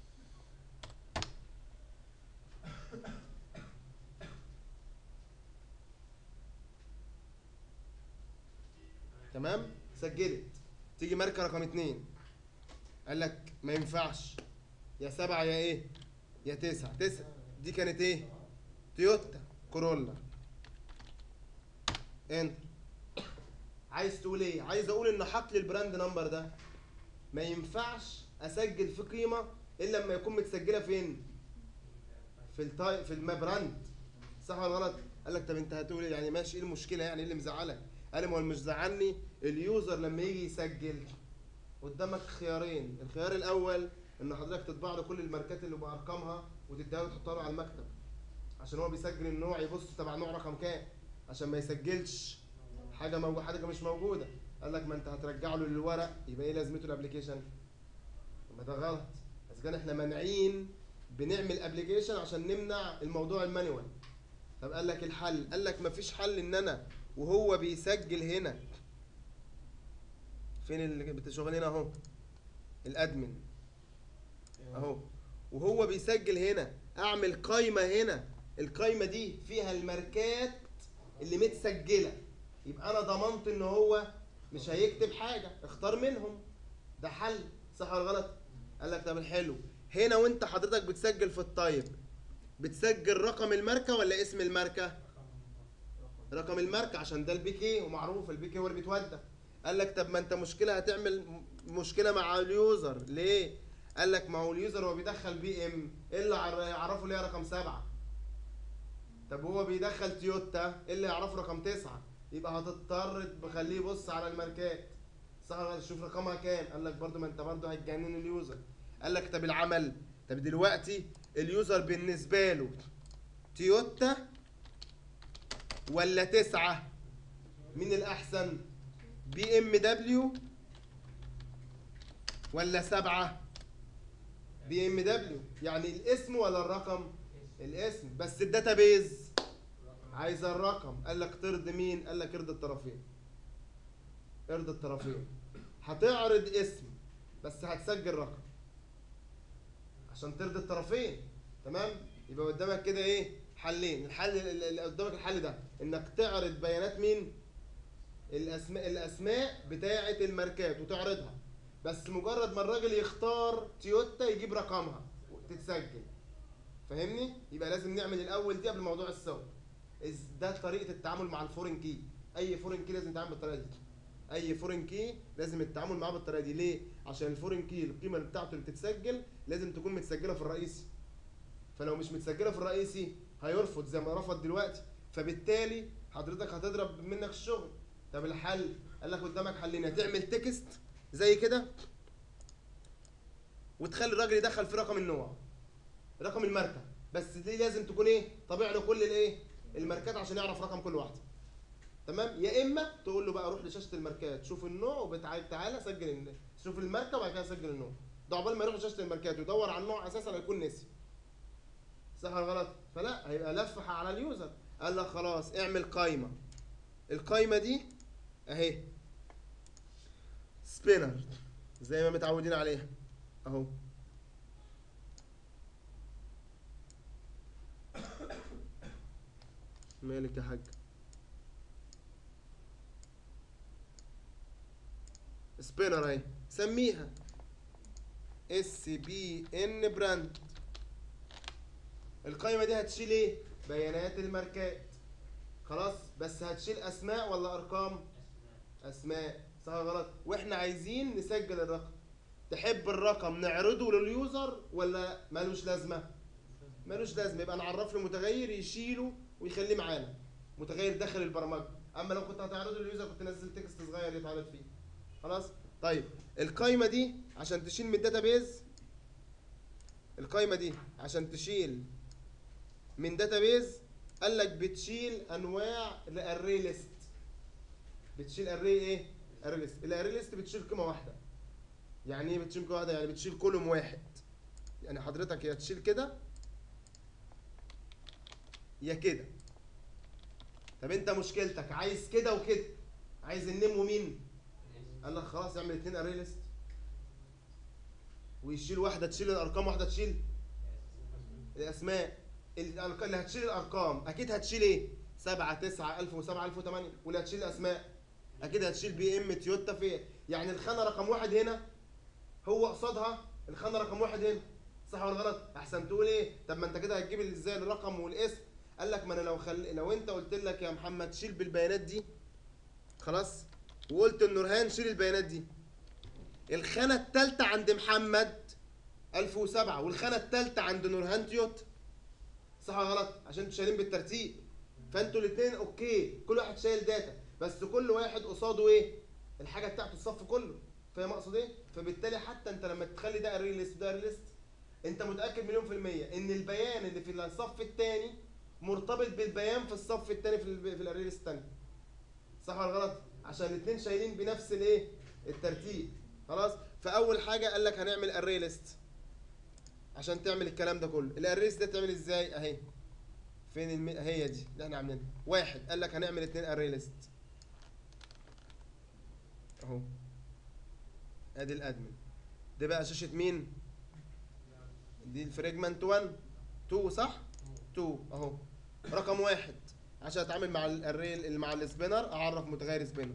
تمام سجلت. تيجي ماركه رقم اتنين، قال لك ما ينفعش، يا سبعة يا ايه يا تسعة. تسعة دي كانت ايه؟ تويوتا كورولا، انتر. عايز تقول ايه؟ عايز اقول ان حقل البراند نمبر ده ما ينفعش اسجل في قيمه الا لما يكون متسجله فين؟ في التاي في البراند، صح ولا غلط؟ قال لك طب انت هتقول ايه يعني؟ ماشي، ايه المشكله يعني؟ ايه اللي مزعلك؟ قال لي ما هو اللي مش مزعلني اليوزر لما يجي يسجل قدامك خيارين. الخيار الاول ان حضرتك تطبع له كل الماركات اللي بارقامها وتديها له تحطها له على المكتب، عشان هو بيسجل النوع يبص تبع نوع رقم كام، عشان ما يسجلش حاجه موجوده حاجه مش موجوده. قال لك ما انت هترجع له الورق، يبقى ايه لازمته الابلكيشن؟ ما ده غلط. اذا كان احنا مانعين بنعمل ابلكيشن عشان نمنع الموضوع المانيوال. طب قال لك الحل، قال لك مفيش حل ان انا وهو بيسجل هنا، فين اللي شغال هنا اهو الادمن اهو، وهو بيسجل هنا اعمل قايمه هنا، القايمه دي فيها الماركات اللي متسجله، يبقى انا ضمنت ان هو مش هيكتب حاجه، اختار منهم. ده حل صح ولا غلط؟ قال لك طب الحلو هنا وانت حضرتك بتسجل في الطيب، بتسجل رقم الماركه ولا اسم الماركه؟ رقم الماركه، عشان ده البي كي ومعروف البي كي هو اللي بيتودى. قال لك طب ما انت مشكله هتعمل م- مشكله مع اليوزر ليه؟ قال لك ما هو اليوزر هو بيدخل بي ام، ايه اللي عر- يعرفه ليه رقم سبعة؟ طب هو بيدخل تويوتا، ايه اللي يعرفه رقم تسعة؟ يبقى هتضطر تخليه يبص على الماركات، صح ولا لا؟ شوف رقمها كام. قال لك برضو ما انت برضو هتجنن اليوزر. قال لك طب العمل، طب دلوقتي اليوزر بالنسبه له تويوتا ولا تسعة؟ مين الاحسن؟ بي ام دبليو ولا سبعة؟ بي ام دبليو. يعني الاسم ولا الرقم؟ الاسم. بس الداتابيز عايزه الرقم. قال لك ترضي مين؟ قال لك ارضي الطرفين. ارضي الطرفين. هتعرض اسم بس هتسجل رقم عشان ترضي الطرفين. تمام؟ يبقى قدامك كده ايه؟ حلين. الحل اللي قدامك الحل ده انك تعرض بيانات مين؟ الاسماء الاسماء بتاعه الماركات وتعرضها، بس مجرد ما الراجل يختار تويوتا يجيب رقمها وتتسجل. فاهمني؟ يبقى لازم نعمل الاول دي قبل موضوع السوق. ده طريقه التعامل مع الفورين كي. اي فورين كي لازم يتعامل بالطريقه دي. اي فورين كي لازم التعامل معاه بالطريقه دي. ليه؟ عشان الفورين كي القيمه بتاعته اللي بتتسجل لازم تكون متسجله في الرئيسي. فلو مش متسجله في الرئيسي هيرفض زي ما رفض دلوقتي، فبالتالي حضرتك هتضرب منك الشغل. طب الحل؟ قال لك قدامك حلين. هتعمل تكست زي كده وتخلي الراجل يدخل في رقم النوع، رقم الماركه، بس دي لازم تكون ايه؟ طابع له كل الايه؟ الماركات عشان يعرف رقم كل واحده. تمام؟ يا اما تقول له بقى روح لشاشه الماركات شوف النوع وتعالى سجل النوع. شوف الماركه وبعد كده سجل النوع. ده عقبال ما يروح لشاشه الماركات ويدور على النوع اساسا هيكون نسي. صح ولا غلط؟ فلا، هيبقى لفح على اليوزر. قال لك خلاص اعمل قايمه. القايمه دي اهي سبينر زي ما متعودين عليها اهو. مالك يا حاج؟ سبينر اهي، سميها اس بي ان براند. القايمه دي هتشيل ايه؟ بيانات الماركات. خلاص، بس هتشيل اسماء ولا ارقام؟ اسماء. صح ولا غلط؟ واحنا عايزين نسجل الرقم. تحب الرقم نعرضه لليوزر ولا مالوش لازمه؟ مالوش لازمه. يبقى نعرف له متغير يشيله ويخليه معانا، متغير داخل البرمجه. اما لو كنت هتعرضه لليوزر كنت نزل تكست صغير يتعرض فيه. خلاص؟ طيب القايمه دي عشان تشيل من الداتابيز، القايمه دي عشان تشيل من داتابيز قال لك بتشيل انواع الاري ليست. بتشيل اري ايه؟ اري ليست. الاري ليست بتشيل قيمه واحده. يعني ايه بتشيل قيمه واحده؟ يعني بتشيل كولوم واحد. يعني حضرتك يا تشيل كده يا كده. طب انت مشكلتك عايز كده وكده، عايز النيم ومين؟ قال لك خلاص اعمل اتنين اري ليست ويشيل واحده تشيل الارقام، واحده تشيل الاسماء. اللي هتشيل الارقام اكيد هتشيل ايه؟ سبعة تسعة ألف وسبعة ألف وثمانية. واللي هتشيل الاسماء اكيد هتشيل بي ام تويوتا. في يعني الخانه رقم واحد هنا هو قصادها الخانه رقم واحد هنا. صح ولا غلط؟ احسن تقول ايه؟ طب ما انت كده هتجيب ازاي الرقم والاسم؟ قال لك ما انا لو خل... لو انت قلت لك يا محمد شيل بالبيانات دي خلاص، وقلت لنورهان شيل البيانات دي، الخانه الثالثه عند محمد ألف وسبعة والخانه الثالثه عند نورهان تويوتا. صح ولا غلط؟ عشان انتوا شايلين بالترتيب. فانتوا الاثنين اوكي، كل واحد شايل داتا، بس كل واحد قصاده ايه؟ الحاجه بتاعته الصف كله. فاهم اقصد ايه؟ فبالتالي حتى انت لما تخلي ده اري ليست ده اري ليست، انت متاكد مليون في الميه ان البيان اللي في الصف الثاني مرتبط بالبيان في الصف الثاني في ال في الاري ليست الثاني. صح ولا غلط؟ عشان الاثنين شايلين بنفس الايه؟ الترتيب. خلاص؟ فاول حاجه قال لك هنعمل اري ليست عشان تعمل الكلام ده كله. الاري ليست ده تعمل ازاي؟ اهي فين الم... هي دي اللي احنا عاملينها. واحد قال لك هنعمل اتنين اري ليست اهو. ادي الادمن. دي بقى شاشه مين؟ دي الفريجمنت واحد اتنين صح؟ اتنين اهو. رقم واحد عشان اتعامل مع الاري اللي مع السبينر اعرف متغير سبينر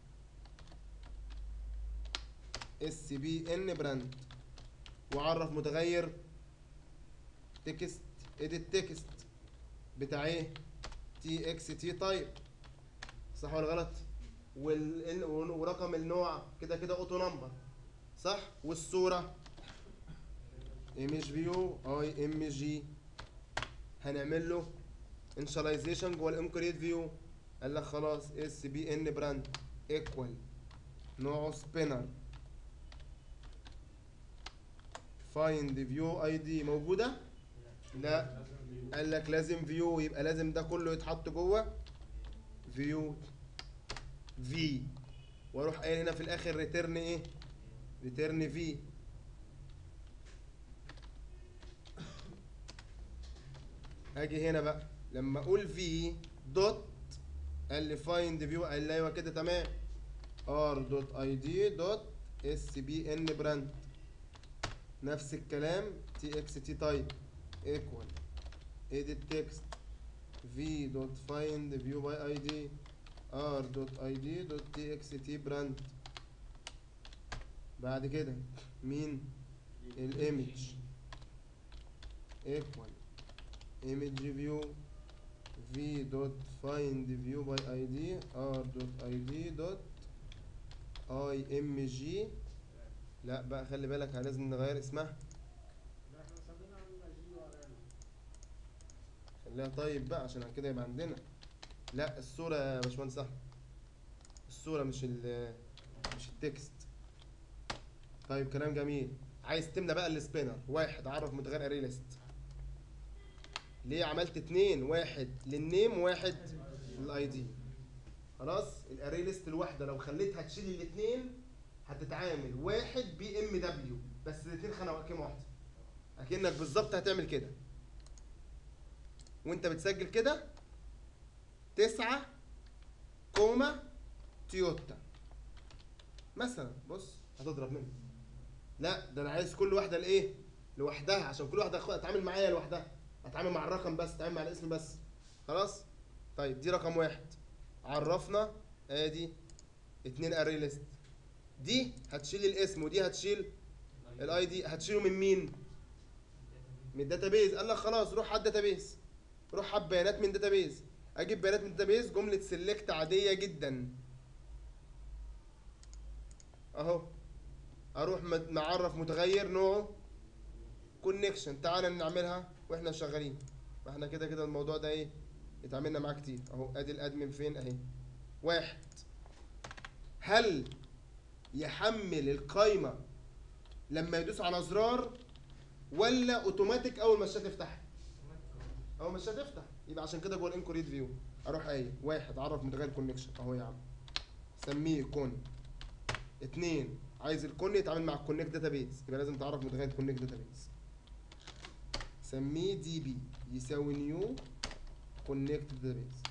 اس بي ان براند، واعرف متغير تكست اديت تكست بتاع ايه؟ تي اكس تي تايب. صح ولا غلط؟ وال... ورقم النوع كده كده اوتو نمبر. صح؟ والصوره ايمج فيو اي ام جي. هنعمل له انشاليزيشن جوه الانكريت فيو. قال لك خلاص اس بي ان براند ايكوال نوعه سبينر فايند فيو اي دي موجوده؟ لا، قال لك لازم فيو، يبقى لازم ده كله يتحط جوه فيو في، واروح قايل هنا في الاخر ريتيرن ايه؟ ريتيرن في. هاجي هنا بقى لما اقول في دوت، قال لي فايند فيو، قال لي ايوه كده تمام، ار دوت اي دي دوت اس بي ان براند، نفس الكلام تي اكس تي تايب ايكوال edit text v دوت find view by id r دوت id دوت txt brand. بعد كده مين؟ الايمج equal image view v دوت find view by id r دوت id دوت img. لا بقى خلي بالك لازم نغير اسمها، لا احنا مسمينها عن جي ار ال. خليها طيب بقى عشان كده يبقى عندنا. لا الصورة يا باشمهندس احمد، الصورة مش ال مش التكست. طيب كلام جميل. عايز تملى بقى السبينر، واحد عرف متغير اري ليست. ليه عملت اتنين؟ واحد للنيم وواحد للاي دي. خلاص الاري ليست الواحدة لو خليتها تشيل الاتنين هتتعامل واحد بي ام دبليو، بس الاتنين خانة كام واحدة، اكنك بالظبط هتعمل كده وانت بتسجل كده تسعة كوما تويوتا مثلا. بص هتضرب منه. لا ده انا عايز كل واحده لايه؟ لوحدها، عشان كل واحده أخ- اتعامل معايا لوحدها، اتعامل مع الرقم بس، اتعامل مع الاسم بس. خلاص طيب دي رقم واحد، عرفنا ادي اتنين اري ليست. دي هتشيل الاسم ودي هتشيل الاي دي. هتشيله من مين؟ من الداتابيز. قال لك خلاص روح على الداتابيز، روح هات بيانات من داتابيز. اجيب بيانات من داتابيز، جمله سيلكت عاديه جدا اهو، اروح مت- معرف متغير نوعه كونكشن. تعالى نعملها واحنا شغالين، ما احنا كده كده الموضوع ده ايه اتعاملنا معاه كتير اهو. ادي الادمن فين اهي. واحد، هل يحمل القايمه لما يدوس على زرار ولا اوتوماتيك اول ما الشات يفتح؟ اول ما الشات يفتح. يبقى عشان كده جوه الانكوريد فيو اروح قايل واحد عرف متغير كونكشن اهو يا عم، سميه كون. اتنين، عايز الكون يتعامل مع الكونكت داتابيز، يبقى لازم تعرف متغير كونكت داتابيز، سميه دي بي يساوي نيو كونكت داتابيز.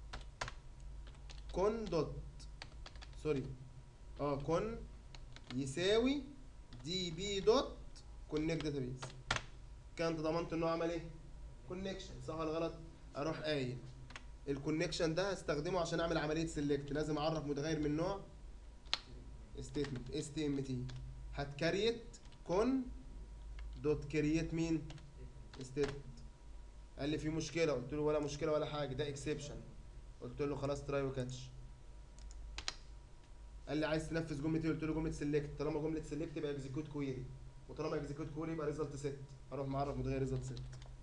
كون دوت سوري اه كون يساوي دي بي دوت كونكت داتابيز. كده انت ضمنت ان هو عمل ايه؟ كونكشن، صح ولا غلط؟ اروح قايل الكونكشن ده هستخدمه عشان اعمل عمليه سيلكت، لازم اعرف متغير من نوع ستيتمنت اس تي ام تي. هتكريت كون دوت كريت مين؟ ستيتمنت. قال لي في مشكله، قلت له ولا مشكله ولا حاجه، ده اكسبشن. قلت له خلاص تراي وكاتش. قال لي عايز تنفذ جمله ايه؟ قلت له جمله سيلكت. طالما جمله سيلكت يبقى اكزيكيوت كويري، وطالما اكزيكيوت كويري يبقى ريزلت سيت. اروح معرف متغير ريزلت سيت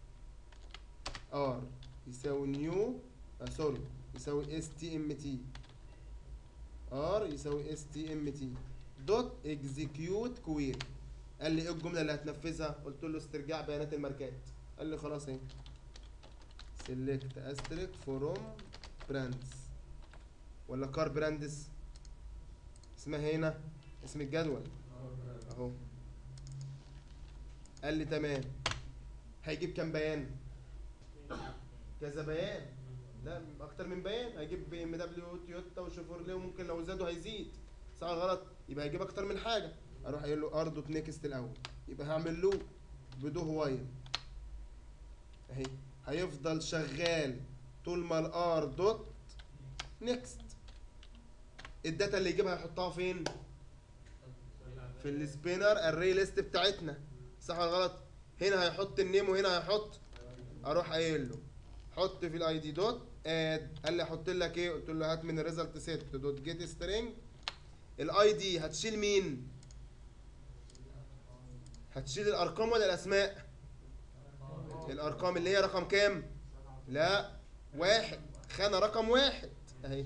ار يساوي نيو آه سوري يساوي اس تي ام تي ار يساوي اس تي ام تي دوت اكزيكيوت كويري. قال لي ايه الجمله اللي هتنفذها؟ قلت له استرجاع بيانات الماركات. قال لي خلاص اهي سيلكت استريك فروم براندز ولا كار براندز، اسمها هنا اسم الجدول اهو. قال لي تمام. هيجيب كام بيان؟ كذا بيان، لا اكتر من بيان. هيجيب بي ام دبليو تويوتا وشيفورليه، وممكن لو زادوا هيزيد، صح ولا غلط؟ يبقى هيجيب اكتر من حاجه. اروح قايل له ار دوت نيكست الاول، يبقى هعمل له بدو وايل اهي، هيفضل شغال طول ما الار دوت نيكست. الداتا اللي يجيبها هيحطها فين؟ في السبينر الري ليست بتاعتنا، صح ولا غلط؟ هنا هيحط النيم وهنا هيحط. اروح قايل له حط في الاي دي دوت اد. قال لي احط لك ايه؟ قلت له هات من الريزلت سيت دوت جيت سترينج. الاي دي هتشيل مين؟ هتشيل الارقام ولا الاسماء؟ الارقام اللي هي رقم كام؟ لا واحد، خانه رقم واحد اهي.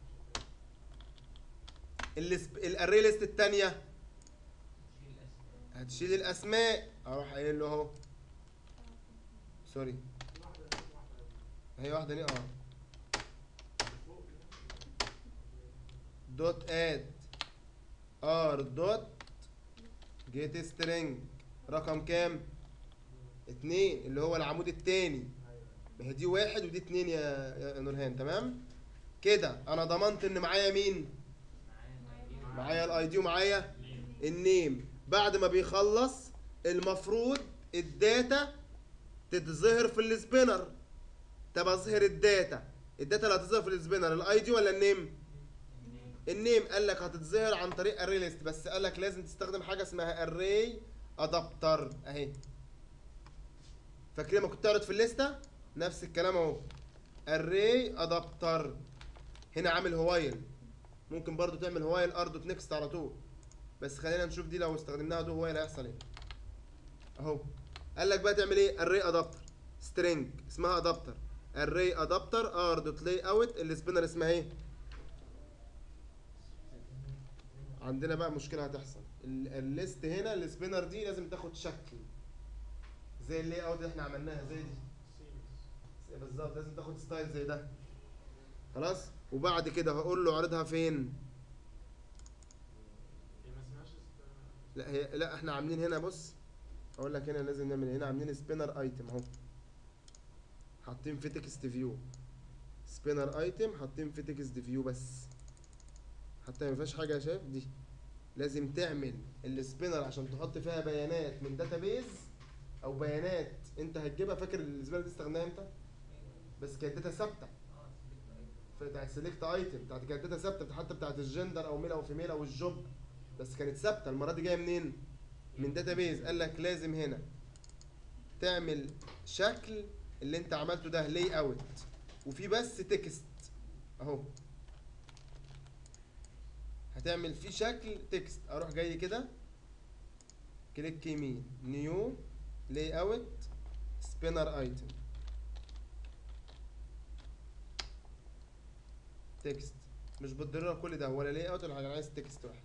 الاري ليست الثانيه هتشيل الاسماء. اروح قايل له اهو سوري في واحدة فوق واحدة هي واحده دي اه فوق دوت اد ار دوت جيت سترينج رقم كام؟ اتنين اللي هو العمود التاني. ما هي دي واحد ودي اتنين يا يا نورهان. تمام كده انا ضمنت ان معايا مين؟ معايا الاي دي ومعايا النيم. بعد ما بيخلص المفروض الداتا تتظهر في السبينر. طب اظهر الداتا، الداتا اللي هتظهر في السبينر الاي دي ولا النيم؟ النيم. قال لك هتتظهر عن طريق array list، بس قال لك لازم تستخدم حاجه اسمها array adapter اهي. فاكرين ما كنت تعرض في الليسته؟ نفس الكلام اهو array adapter. هنا عامل هوايل، ممكن برضو تعمل هوايل ار دوت نيكست على طول، بس خلينا نشوف دي لو استخدمناها دو هوايل هيحصل ايه. اهو قال لك بقى تعمل ايه؟ array adapter string اسمها adapter array adapter r دوت layout. السبينر اسمها ايه؟ عندنا بقى مشكله هتحصل. ال- الليست هنا السبينر دي لازم تاخد شكل زي اللي اوت اللي احنا عملناها زي دي بالظبط، لازم تاخد ستايل زي ده. خلاص وبعد كده هقول له عرضها فين؟ هي ما اسمهاش است- لا هي لا احنا عاملين هنا بص اقول لك هنا لازم نعمل هنا عاملين سبينر ايتم اهو حاطين في تكست فيو. سبينر ايتم حاطين في تكست فيو بس حتى ما فيهاش حاجه يا شايف. دي لازم تعمل السبينر عشان تحط فيها بيانات من داتابيز او بيانات انت هتجيبها. فاكر السبينر دي استخدمناها امتى؟ بس كانت داتا ثابته بتاعت سيلكت ايتم، بتاعت كانت داتا ثابته حتى بتاعت الجندر او ميل او فيميل او الجوب، بس كانت ثابته. المره دي جايه منين؟ من داتابيز. قال لك لازم هنا تعمل شكل اللي انت عملته ده لاي اوت وفي بس تكست اهو. هتعمل فيه شكل تكست. اروح جاي كده كليك يمين نيو لاي اوت سبينر ايتم تكست. مش بالضروره كل ده ولا لاي اوت ولا حاجه، انا عايز تكست واحد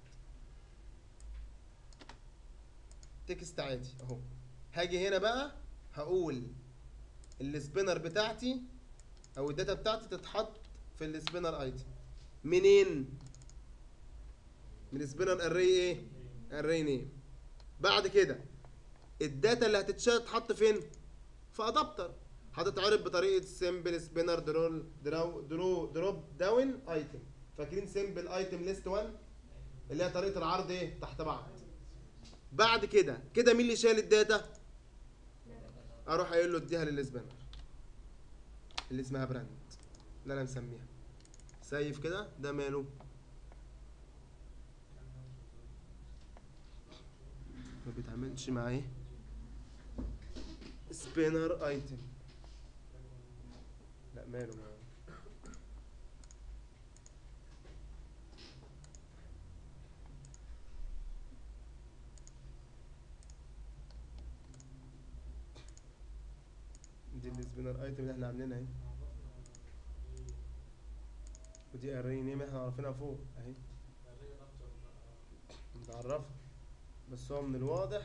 تكست عادي اهو. هاجي هنا بقى هقول السبينر بتاعتي او الداتا بتاعتي تتحط في السبينر ايتم منين؟ من سبينر اري ايه؟ اري نيم. بعد كده الداتا اللي هتتشال تتحط فين؟ في ادابتر. هتتعرض بطريقه سمبل سبينر درول درو درو دروب داون ايتم. فاكرين سمبل ايتم ليست واحد اللي هي طريقه العرض ايه؟ تحت بعض. بعد كده كده مين اللي شال الداتا؟ اروح قايل له اديها للسبينر اللي اسمها براند اللي انا مسميها. سيف كده ده ماله؟ ما بيتعملش معاه سبينر ايتم. لا ماله معاه؟ دي السبينر ايتم اللي احنا عاملينها اهي، ودي اري نيم احنا عارفينها فوق اهي متعرفه. بس هو من الواضح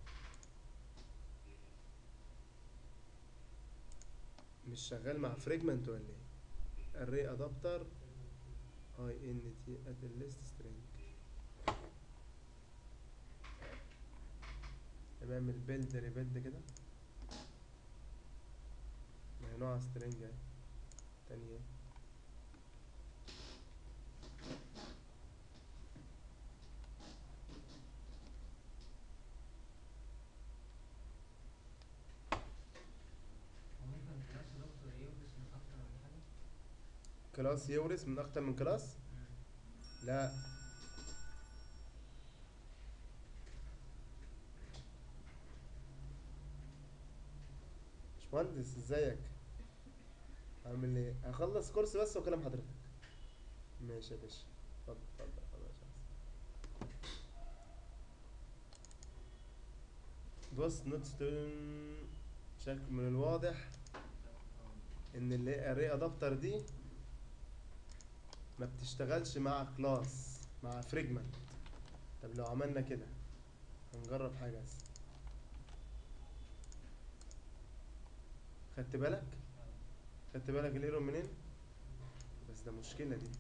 مش شغال مع فريجمنت ولا ايه؟ اري ادابتر اي ان تي ات الليست سترينج. بعمل بيلد ريبيلد كده ما هي نوعها سترينج اهي تانية. وممكن كلاس دكتور يورث من أكتر من حاجة؟ كلاس يورث من اكتر من كلاس؟ لا باشمهندس ازيك؟ عامل ايه؟ هخلص كورس بس وكلام حضرتك. ماشي يا باشا اتفضل اتفضل اتفضل يا شخص. بص نوت ستون شكل من الواضح ان اللي اري ادابتر دي ما بتشتغلش مع كلاس مع فريجمنت. طب لو عملنا كده هنجرب حاجه بس. خدت بالك؟ خدت بالك الايرور منين؟ بس ده مشكلة دي.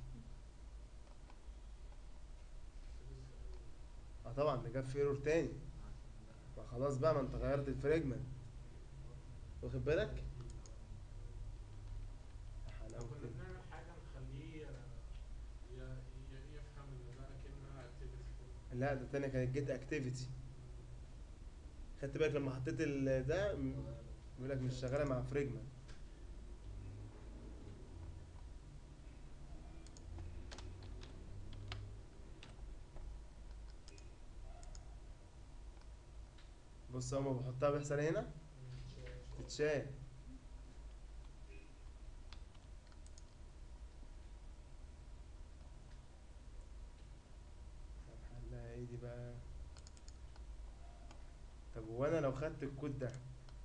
اه طبعا ده جاب في ايرور تاني. ما خلاص بقى، ما انت غيرت الفريجمنت. واخد بالك؟ لو حلاوة كنا كده. بنعمل حاجة نخليه آه، ي- ي- يفهم ان ده كأنها اكتيفيتي كده. لا ده تانية كانت جيت اكتيفيتي. خدت بالك لما حطيت ال ده م- بيقول لك مش شغالة مع فريجمنت. بص اول ما بحطها بيحصل إيه هنا؟ تتشال. طب حلها ايه دي بقى؟ طب وانا لو خدت الكود ده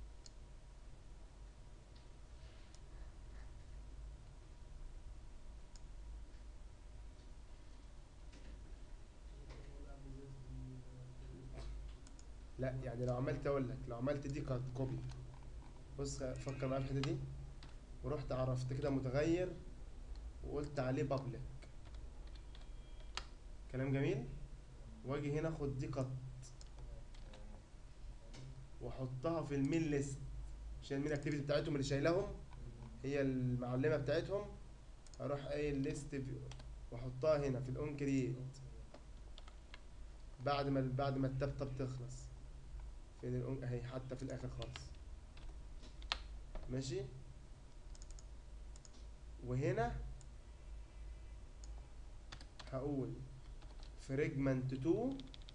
لا يعني لو عملت اقول لك لو عملت دي كانت كوبي. بص فكر معايا في الحته دي. ورحت عرفت كده متغير وقلت عليه بابليك. كلام جميل. واجي هنا اخد دي قط واحطها في المين ليست. مش المين اكتيفيتي بتاعتهم اللي شايلهم هي المعلمه بتاعتهم. اروح قايل ليست واحطها هنا في الاون كرييت بعد ما بعد ما التاب طب تخلص. فين الاون اهي حتى في الاخر خالص. ماشي. وهنا هقول فريجمنت اتنين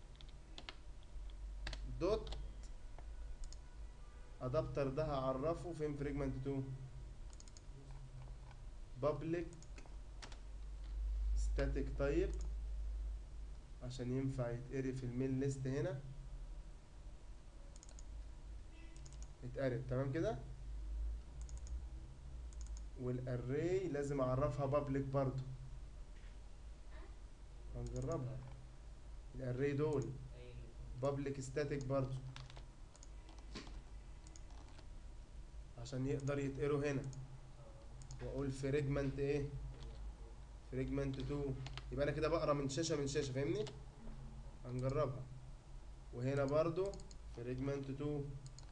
دوت ادابتر ده هعرفه فين فريجمنت اتنين public static type عشان ينفع يتقري في المين ليست هنا. اتقرب تمام كده. والاري لازم اعرفها public برضو. هنجربها. الاري دول public static برضو عشان يقدر يتقروا هنا. واقول فريجمنت ايه؟ فريجمنت اتنين. يبقى انا كده بقرا من شاشه من شاشه فاهمني. هنجربها. وهنا برضو فريجمنت اتنين.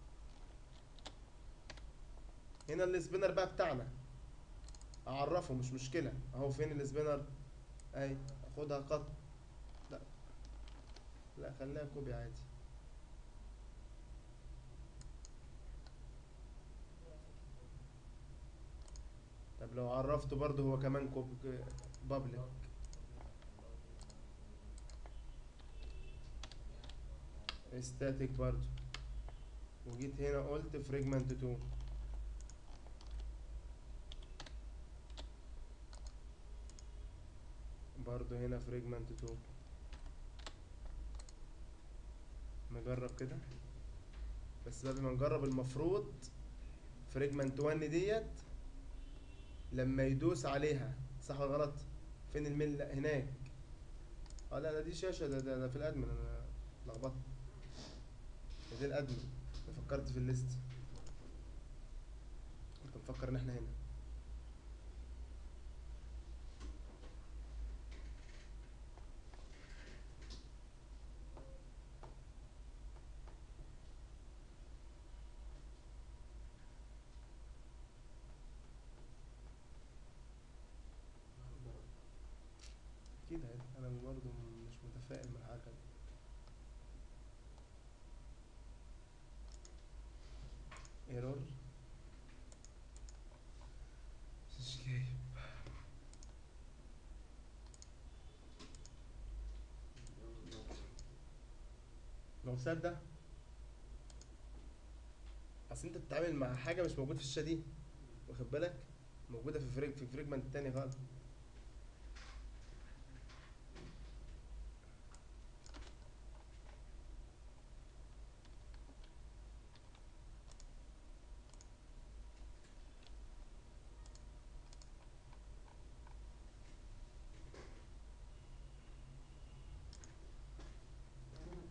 هنا السبينر بقى بتاعنا اعرفه مش مشكله اهو. فين السبينر؟ اهي اخدها قط. لا لا خليها كوبي عادي. طب لو عرفته برضه هو كمان كوب بابليك. ستاتيك برضه. وجيت هنا قلت فريجمنت اتنين. برضه هنا فريجمنت اتنين. نجرب كده. بس قبل ما نجرب المفروض فريجمنت واحد ديت لما يدوس عليها صح ولا غلط؟ فين الميل؟ لا هناك. اه لا لا دي شاشة. ده ده, ده في الادمن. انا لخبطت. دي الادمن. انا فكرت في الليست. كنت مفكر ان احنا هنا. اكيد هيك. انا برضه مش متفائل من الحركة دي. ايرور مش جايب. لو ده اصل انت بتتعامل مع حاجه مش موجوده في الشاشه دي. واخد بالك؟ موجوده في فريق في فريجمنت تاني خالص.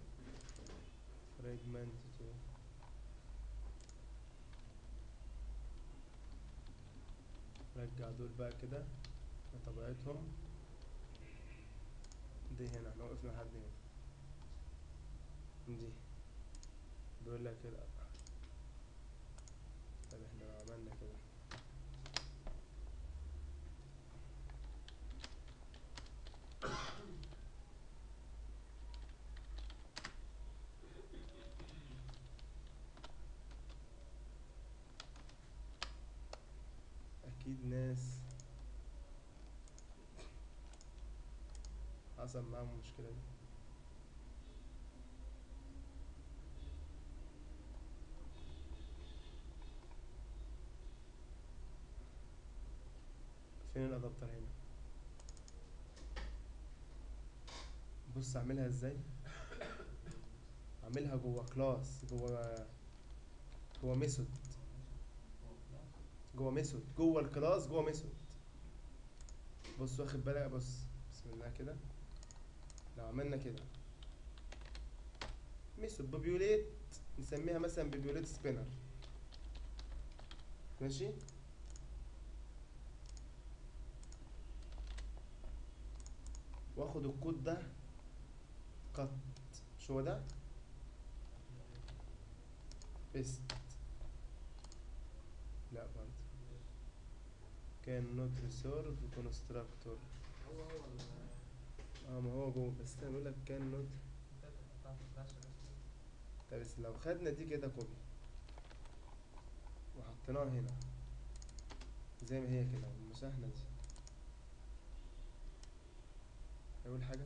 فريجمنت اتنين. نرجع دول بقى كده لطبيعتهم. دي هنا احنا وقفنا لحد هنا. دي بيقول لك كده. طب احنا لو عملنا كده اكيد ناس حصل معاهم المشكلة دي. فين الادابتر هنا؟ بص اعملها ازاي. اعملها جوه كلاس، جوه جوه ميثود، جوه ميثود جوه الكلاس جوه ميثود. بص واخد بالك، بص بسم الله كده. لو عملنا كده ميثود بوبيوليت، نسميها مثلا بوبيوليت سبينر، ماشي. واخد الكود ده قط، مش هو ده بيست؟ لا برضه كان نوت ريسيرف كونستراكتور. هو هو ال- اه ما هو جوه، بس انا بقول لك كان نوت. انت تحطها في الكلاس ولا إيه؟ طب بس لو خدنا دي كده كوبي وحطيناها هنا زي ما هي كده ومسحنا دي، اول حاجه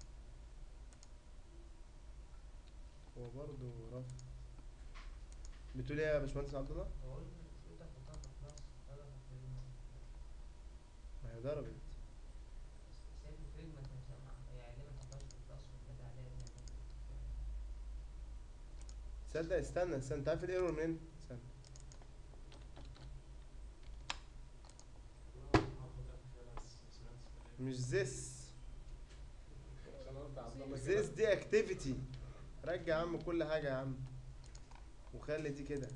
هو برضه رفض. بتقول ايه يا باشمهندس عبد الله؟ بقول انت تحطها في الكلاس بدل ما تفريجمنت. ما هي ضربت. سايب الفريجمنت نفسها مع- يعني ليه ما تحطهاش في الكلاس ونادي عليها يعني؟ تصدق استنى استنى، انت عارف الايرور منين؟ استنى. والله ما هاخد أكل بس سمعت كلام. مش this، عشان قلت عبد الله this كده. دي اكتيفيتي. رجع يا عم كل حاجه يا عم وخلي دي كده.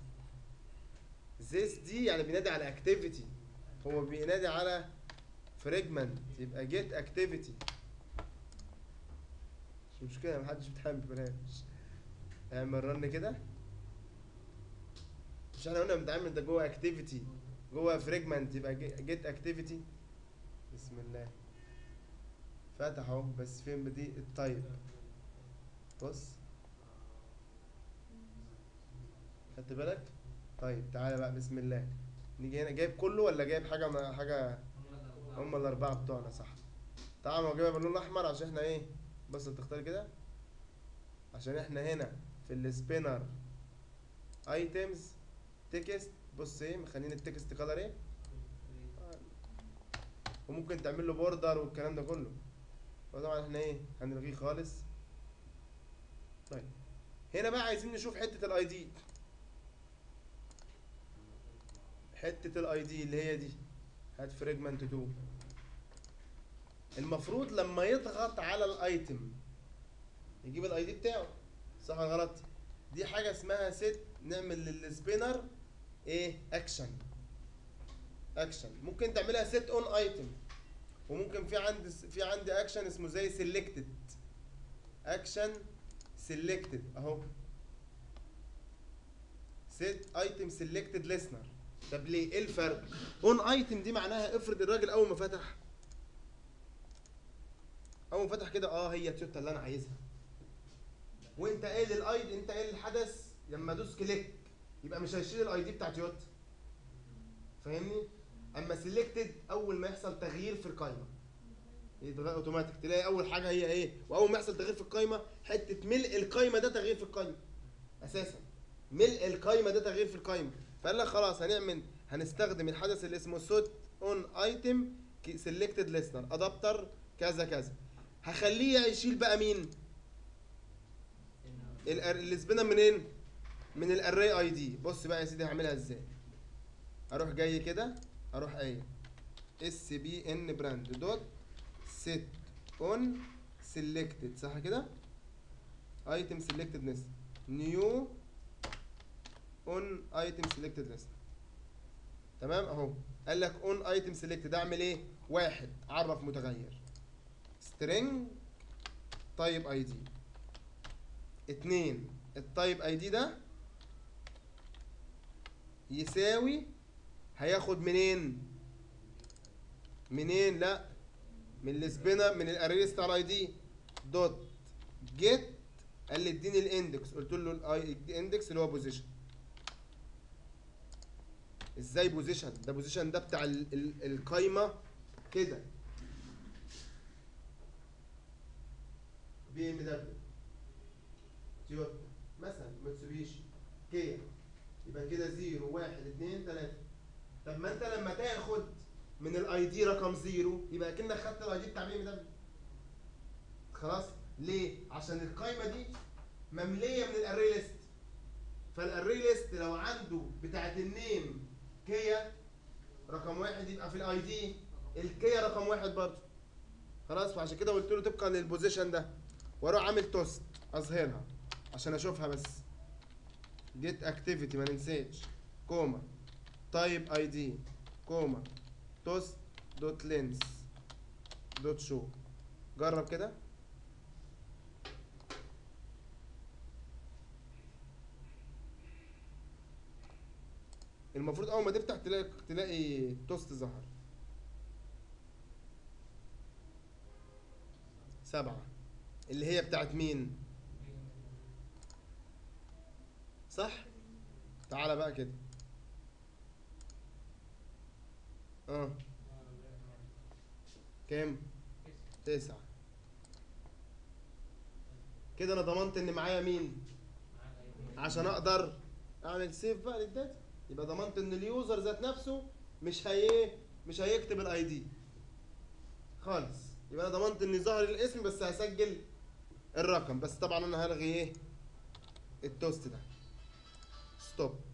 this دي يعني بينادي على اكتيفيتي، هو بينادي على فريجمنت، يبقى جيت اكتيفيتي. مش مشكله، محدش بيتحمل ببلاش. اعمل رن كده. مش احنا قلنا بنتعامل ده جوه اكتيفيتي جوه فريجمنت، يبقى جيت اكتيفيتي. بسم الله فتح اهو، بس فين بدي التايب؟ بص خدت بالك؟ طيب تعالى بقى بسم الله نيجي هنا. جايب كله ولا جايب حاجه ما حاجه؟ هم الاربعه بتوعنا صح. طبعا هو جايبها باللون الاحمر عشان احنا ايه، بص بتختار كده عشان احنا هنا في السبينر ايتمز تكست. بص ايه مخلين التكست كلر ايه، وممكن تعمل له بوردر والكلام ده كله، وطبعا احنا ايه هنلغيه خالص. طيب هنا بقى عايزين نشوف حته الاي دي، حته الاي دي اللي هي دي، هات فريجمنت اتنين. المفروض لما يضغط على الايتم يجيب الاي دي بتاعه، صح ولا غلط؟ دي حاجه اسمها سيت، نعمل للسبينر ايه اكشن. اكشن ممكن تعملها سيت اون ايتم، وممكن في عندي في عندي اكشن اسمه زي سيلكتد اكشن سيلكتد اهو، سيت ايتم سيلكتد ليسنر. طب ليه؟ ايه الفرق؟ اون ايتم دي معناها افرض الراجل اول ما فتح اول ما فتح كده اه هي تويوتا اللي انا عايزها، وانت قايل الاي انت قايل الحدث لما ادوس كليك يبقى مش هيشيل الاي دي بتاع تويوتا، فاهمني؟ اما سيلكتد اول ما يحصل تغيير في القائمه يتغير اوتوماتيك، تلاقي اول حاجه هي ايه، واول ما يحصل تغيير في القائمه حته ملء القائمه ده تغيير في القائمه اساسا، ملء القائمه ده تغيير في القائمه. فقال لك خلاص هنعمل هنستخدم الحدث اللي اسمه سوت اون ايتم سيلكتد ليسنر ادابتر كذا كذا، هخليه يشيل بقى مين؟ السبينر منين؟ من الاري اي دي. بص بقى يا سيدي هعملها ازاي. اروح جاي كده، اروح قايل اس بي ان براند دوت سيت اون سيلكتد، صح كده؟ ايتم سيلكتد ليست نيو اون ايتم سيلكتد ليست. تمام اهو. قال لك اون ايتم سيلكت، اعمل ايه؟ واحد عرف متغير سترينج تايب اي دي. اتنين التايب اي دي ده يساوي، هياخد منين؟ منين؟ لا من السبينر، من الاري ستار اي دي دوت جيت. قال لي اديني الاندكس، قلت له الاي اندكس اللي هو بوزيشن. ازاي بوزيشن؟ ده بوزيشن ده بتاع ال ال القايمه كده. بي ام دبليو، تويوتا مثلا، متسوبيشي، كيا، يبقى كده زيرو واحد اتنين تلاته. طب ما انت لما تاخد من الاي دي رقم زيرو يبقى كأنك خدت الاي دي بتاع بي ام دبليو. خلاص؟ ليه؟ عشان القايمه دي ممليه من الاري ليست. فالاري ليست لو عنده بتاعت النيم كيا رقم واحد يبقى في الاي دي الكيا رقم واحد برضه. خلاص؟ فعشان كده قلت له طبقا للبوزيشن ده، واروح عامل توست اظهرها عشان اشوفها بس. جيت اكتيفيتي ما ننساش، كوما تايب اي دي كوما توست دوت لينس دوت شو. جرب كده. المفروض اول ما تفتح تلاقي تلاقي توست ظهر. سبعة اللي هي بتاعت مين؟ صح؟ تعالى بقى كده. اه كام؟ تسعة. كده انا ضمنت ان معايا مين؟ عشان اقدر اعمل سيف بقى للداتا. يبقى ضمنت ان اليوزر ذات نفسه مش هي مش هيكتب الاي دي خالص. يبقى انا ضمنت ان ظهر الاسم بس هسجل الرقم. بس طبعا انا هلغي ايه؟ التوست ده. ستوب.